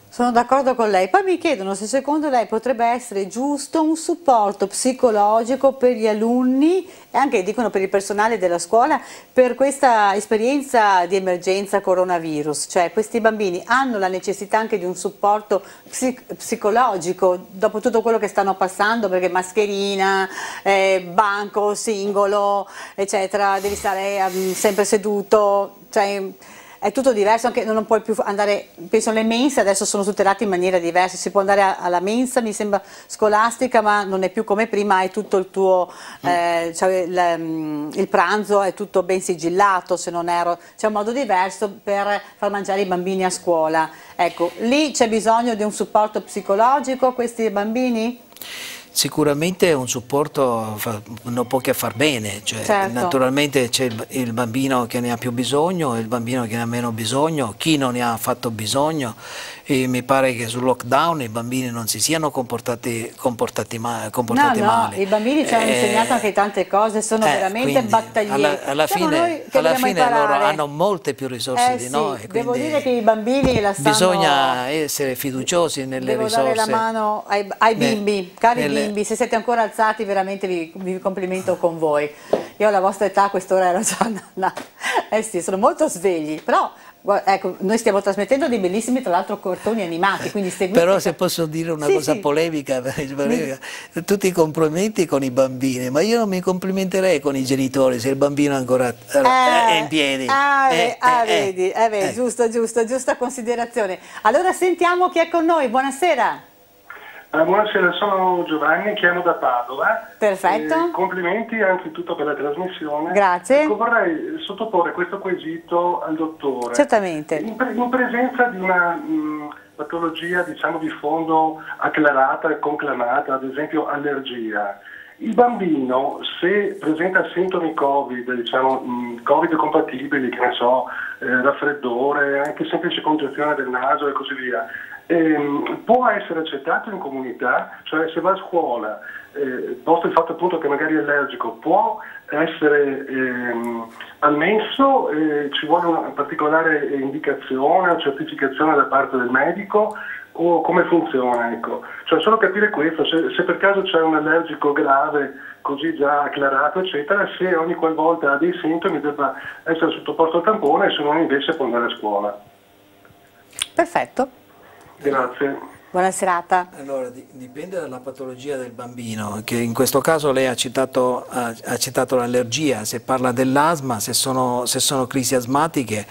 Sono d'accordo con lei. Poi mi chiedono se secondo lei potrebbe essere giusto un supporto psicologico per gli alunni e anche, dicono, per il personale della scuola per questa esperienza di emergenza coronavirus. Cioè, questi bambini hanno la necessità anche di un supporto psic psicologico dopo tutto quello che stanno passando, perché mascherina, eh, banco singolo, eccetera, devi stare um, sempre seduto, cioè è tutto diverso, anche non puoi più andare, penso le mense adesso sono tutelate in maniera diversa, si può andare alla mensa, mi sembra scolastica, ma non è più come prima, hai tutto il tuo, eh, cioè il, il pranzo è tutto ben sigillato, se non erro, c'è un modo diverso per far mangiare i bambini a scuola. Ecco, lì c'è bisogno di un supporto psicologico a questi bambini?
Sicuramente un supporto fa, non può che far bene, cioè,
certo.
Naturalmente c'è il, il bambino che ne ha più bisogno e il bambino che ne ha meno bisogno, chi non ne ha affatto bisogno, e mi pare che sul lockdown i bambini non si siano comportati, comportati, ma, comportati
no, no,
male.
I bambini ci hanno eh, insegnato anche tante cose, sono
eh,
veramente battaglieri.
Alla, alla fine, alla fine loro hanno molte più risorse
eh,
di
sì,
noi.
Devo dire che i bambini la sanno.
Bisogna essere fiduciosi nelle
devo
risorse.
Devo dare la mano ai, ai bimbi, ne, cari
nelle...
bimbi, se siete ancora alzati veramente vi, vi complimento con voi. Io alla vostra età a quest'ora ero già, no, eh sì, sono molto svegli, però ecco, noi stiamo trasmettendo dei bellissimi, tra l'altro, cartoni animati, quindi seguite.
Però se posso dire una
sì,
cosa
sì. polemica,
polemica, tutti i complimenti con i bambini, ma io non mi complimenterei con i genitori se il bambino ancora eh, è in piedi.
Ah,
eh,
ah,
eh,
vedi, eh, vedi,
eh.
giusto, giusto, giusta considerazione. Allora sentiamo chi è con noi, buonasera.
Uh, buonasera, sono Giovanni, chiamo da Padova.
Perfetto.
Eh, complimenti anzitutto per la trasmissione.
Grazie.
Ecco, vorrei sottoporre questo quesito al dottore.
Certamente.
In, pre in presenza di una mh, patologia, diciamo, di fondo acclarata e conclamata, ad esempio allergia, il bambino, se presenta sintomi Covid, diciamo mh, Covid compatibili, che ne so, eh, raffreddore, anche semplice congestione del naso e così via, ehm, può essere accettato in comunità? Cioè, se va a scuola, eh, posto il fatto appunto che magari è allergico, può essere ehm, ammesso? Eh, ci vuole una particolare indicazione o certificazione da parte del medico? O come funziona, ecco? Cioè, solo capire questo, se, se per caso c'è un allergico grave, così già acclarato, eccetera, se ogni qualvolta ha dei sintomi debba essere sottoposto al tampone e se non invece può andare a scuola.
Perfetto.
Grazie.
Buona serata.
Allora, dipende dalla patologia del bambino, che in questo caso lei ha citato, ha, ha citato l'allergia, se parla dell'asma, se sono, se sono crisi asmatiche,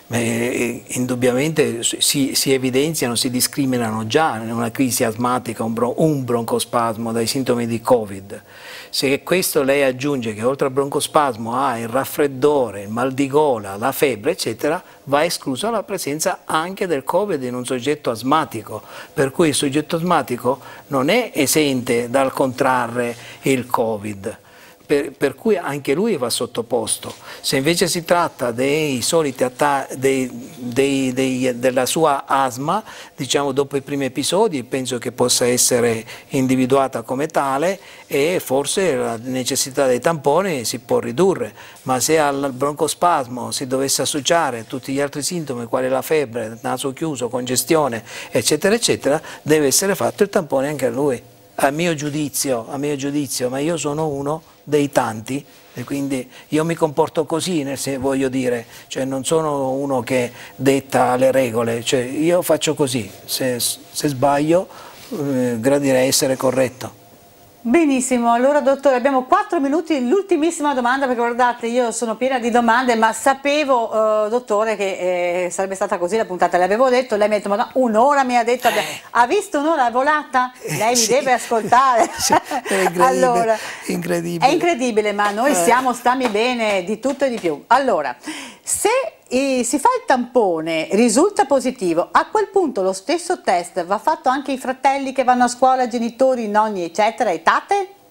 Eh, indubbiamente si, si evidenziano, si discriminano già in una crisi asmatica un, bron un broncospasmo dai sintomi di Covid. Se a questo lei aggiunge che oltre al broncospasmo ha il raffreddore, il mal di gola, la febbre, eccetera, va esclusa la presenza anche del Covid in un soggetto asmatico, per cui il soggetto asmatico non è esente dal contrarre il Covid. Per, per cui anche lui va sottoposto. Se invece si tratta dei soliti dei, dei, dei, della sua asma, diciamo dopo i primi episodi, penso che possa essere individuata come tale e forse la necessità dei tamponi si può ridurre, ma se al broncospasmo si dovesse associare tutti gli altri sintomi quali la febbre, naso chiuso, congestione, eccetera, eccetera, deve essere fatto il tampone anche a lui. A mio giudizio, a mio giudizio, ma io sono uno dei tanti e quindi io mi comporto così, nel senso, voglio dire, cioè non sono uno che detta le regole, cioè io faccio così, se, se sbaglio eh, gradirei essere corretto.
Benissimo, allora dottore abbiamo quattro minuti, l'ultimissima domanda, perché guardate io sono piena di domande, ma sapevo uh, dottore che eh, sarebbe stata così la puntata, le avevo detto, lei mi ha detto ma no, un'ora mi ha detto, eh. ha visto un'ora volata? Lei mi sì. deve ascoltare.
Sì, è incredibile,
allora,
incredibile.
È incredibile, ma noi eh. siamo stammi bene di tutto e di più. Allora, se E si fa il tampone, risulta positivo, a quel punto lo stesso test va fatto anche ai fratelli che vanno a scuola, genitori, nonni, eccetera, e tate?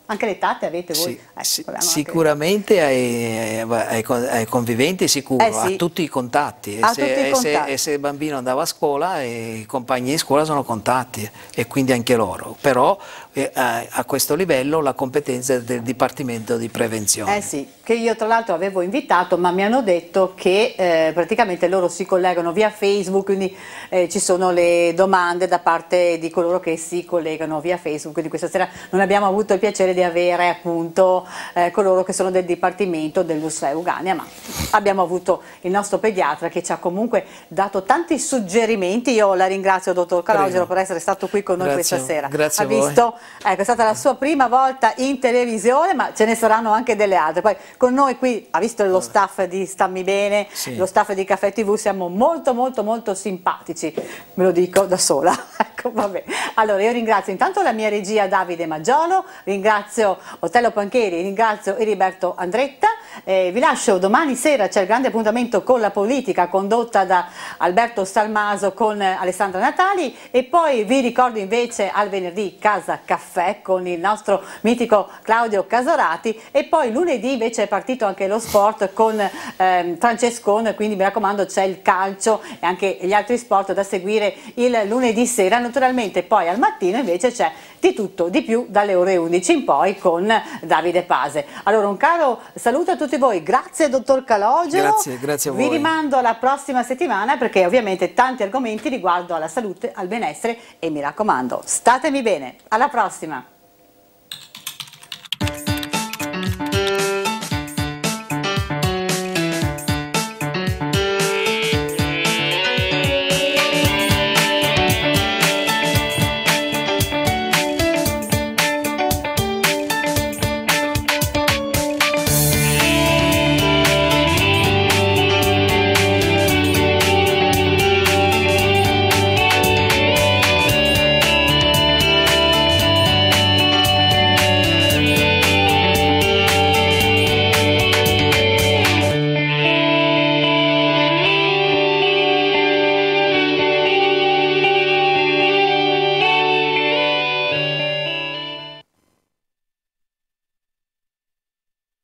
Anche le tatte avete voi?
Sì,
eh,
sì,
anche
sicuramente ai, ai, ai conviventi sicuro,
eh sì.
a tutti i contatti. E
a
se,
tutti i
e
contatti.
Se, e se il bambino andava a scuola, e i compagni di scuola sono contatti e quindi anche loro. Però eh, a questo livello la competenza del Dipartimento di Prevenzione.
Eh sì, che io tra l'altro avevo invitato, ma mi hanno detto che eh, praticamente loro si collegano via Facebook, quindi eh, ci sono le domande da parte di coloro che si collegano via Facebook, quindi questa sera non abbiamo avuto il piacere di avere appunto eh, coloro che sono del Dipartimento dell'U S L A Ugania, ma abbiamo avuto il nostro pediatra che ci ha comunque dato tanti suggerimenti. Io la ringrazio, dottor Calogero, per essere stato qui con noi
grazie,
questa sera.
Grazie
ha
a voi.
Visto, ecco, è stata la sua prima volta in televisione, ma ce ne saranno anche delle altre. Poi con noi qui, ha visto lo staff di Stammi Bene,
sì.
lo staff di Caffè tivù, siamo molto molto molto simpatici, me lo dico da sola. Ecco, vabbè. Allora io ringrazio intanto la mia regia Davide Maggiolo, ringrazio Otello Pancheri, ringrazio Eriberto Andretta, eh, vi lascio domani sera, c'è il grande appuntamento con la politica condotta da Alberto Salmaso con Alessandra Natali, e poi vi ricordo invece al venerdì Casa Caffè con il nostro mitico Claudio Casorati, e poi lunedì invece è partito anche lo sport con ehm, Francescone, quindi mi raccomando c'è il calcio e anche gli altri sport da seguire il lunedì sera. Naturalmente poi al mattino invece c'è di tutto, di più dalle ore undici in poi con Davide Pase. Allora un caro saluto a tutti voi, grazie dottor Calogero,
grazie, grazie a voi.
Vi rimando alla prossima settimana perché ovviamente tanti argomenti riguardo alla salute, al benessere, e mi raccomando statemi bene, alla prossima.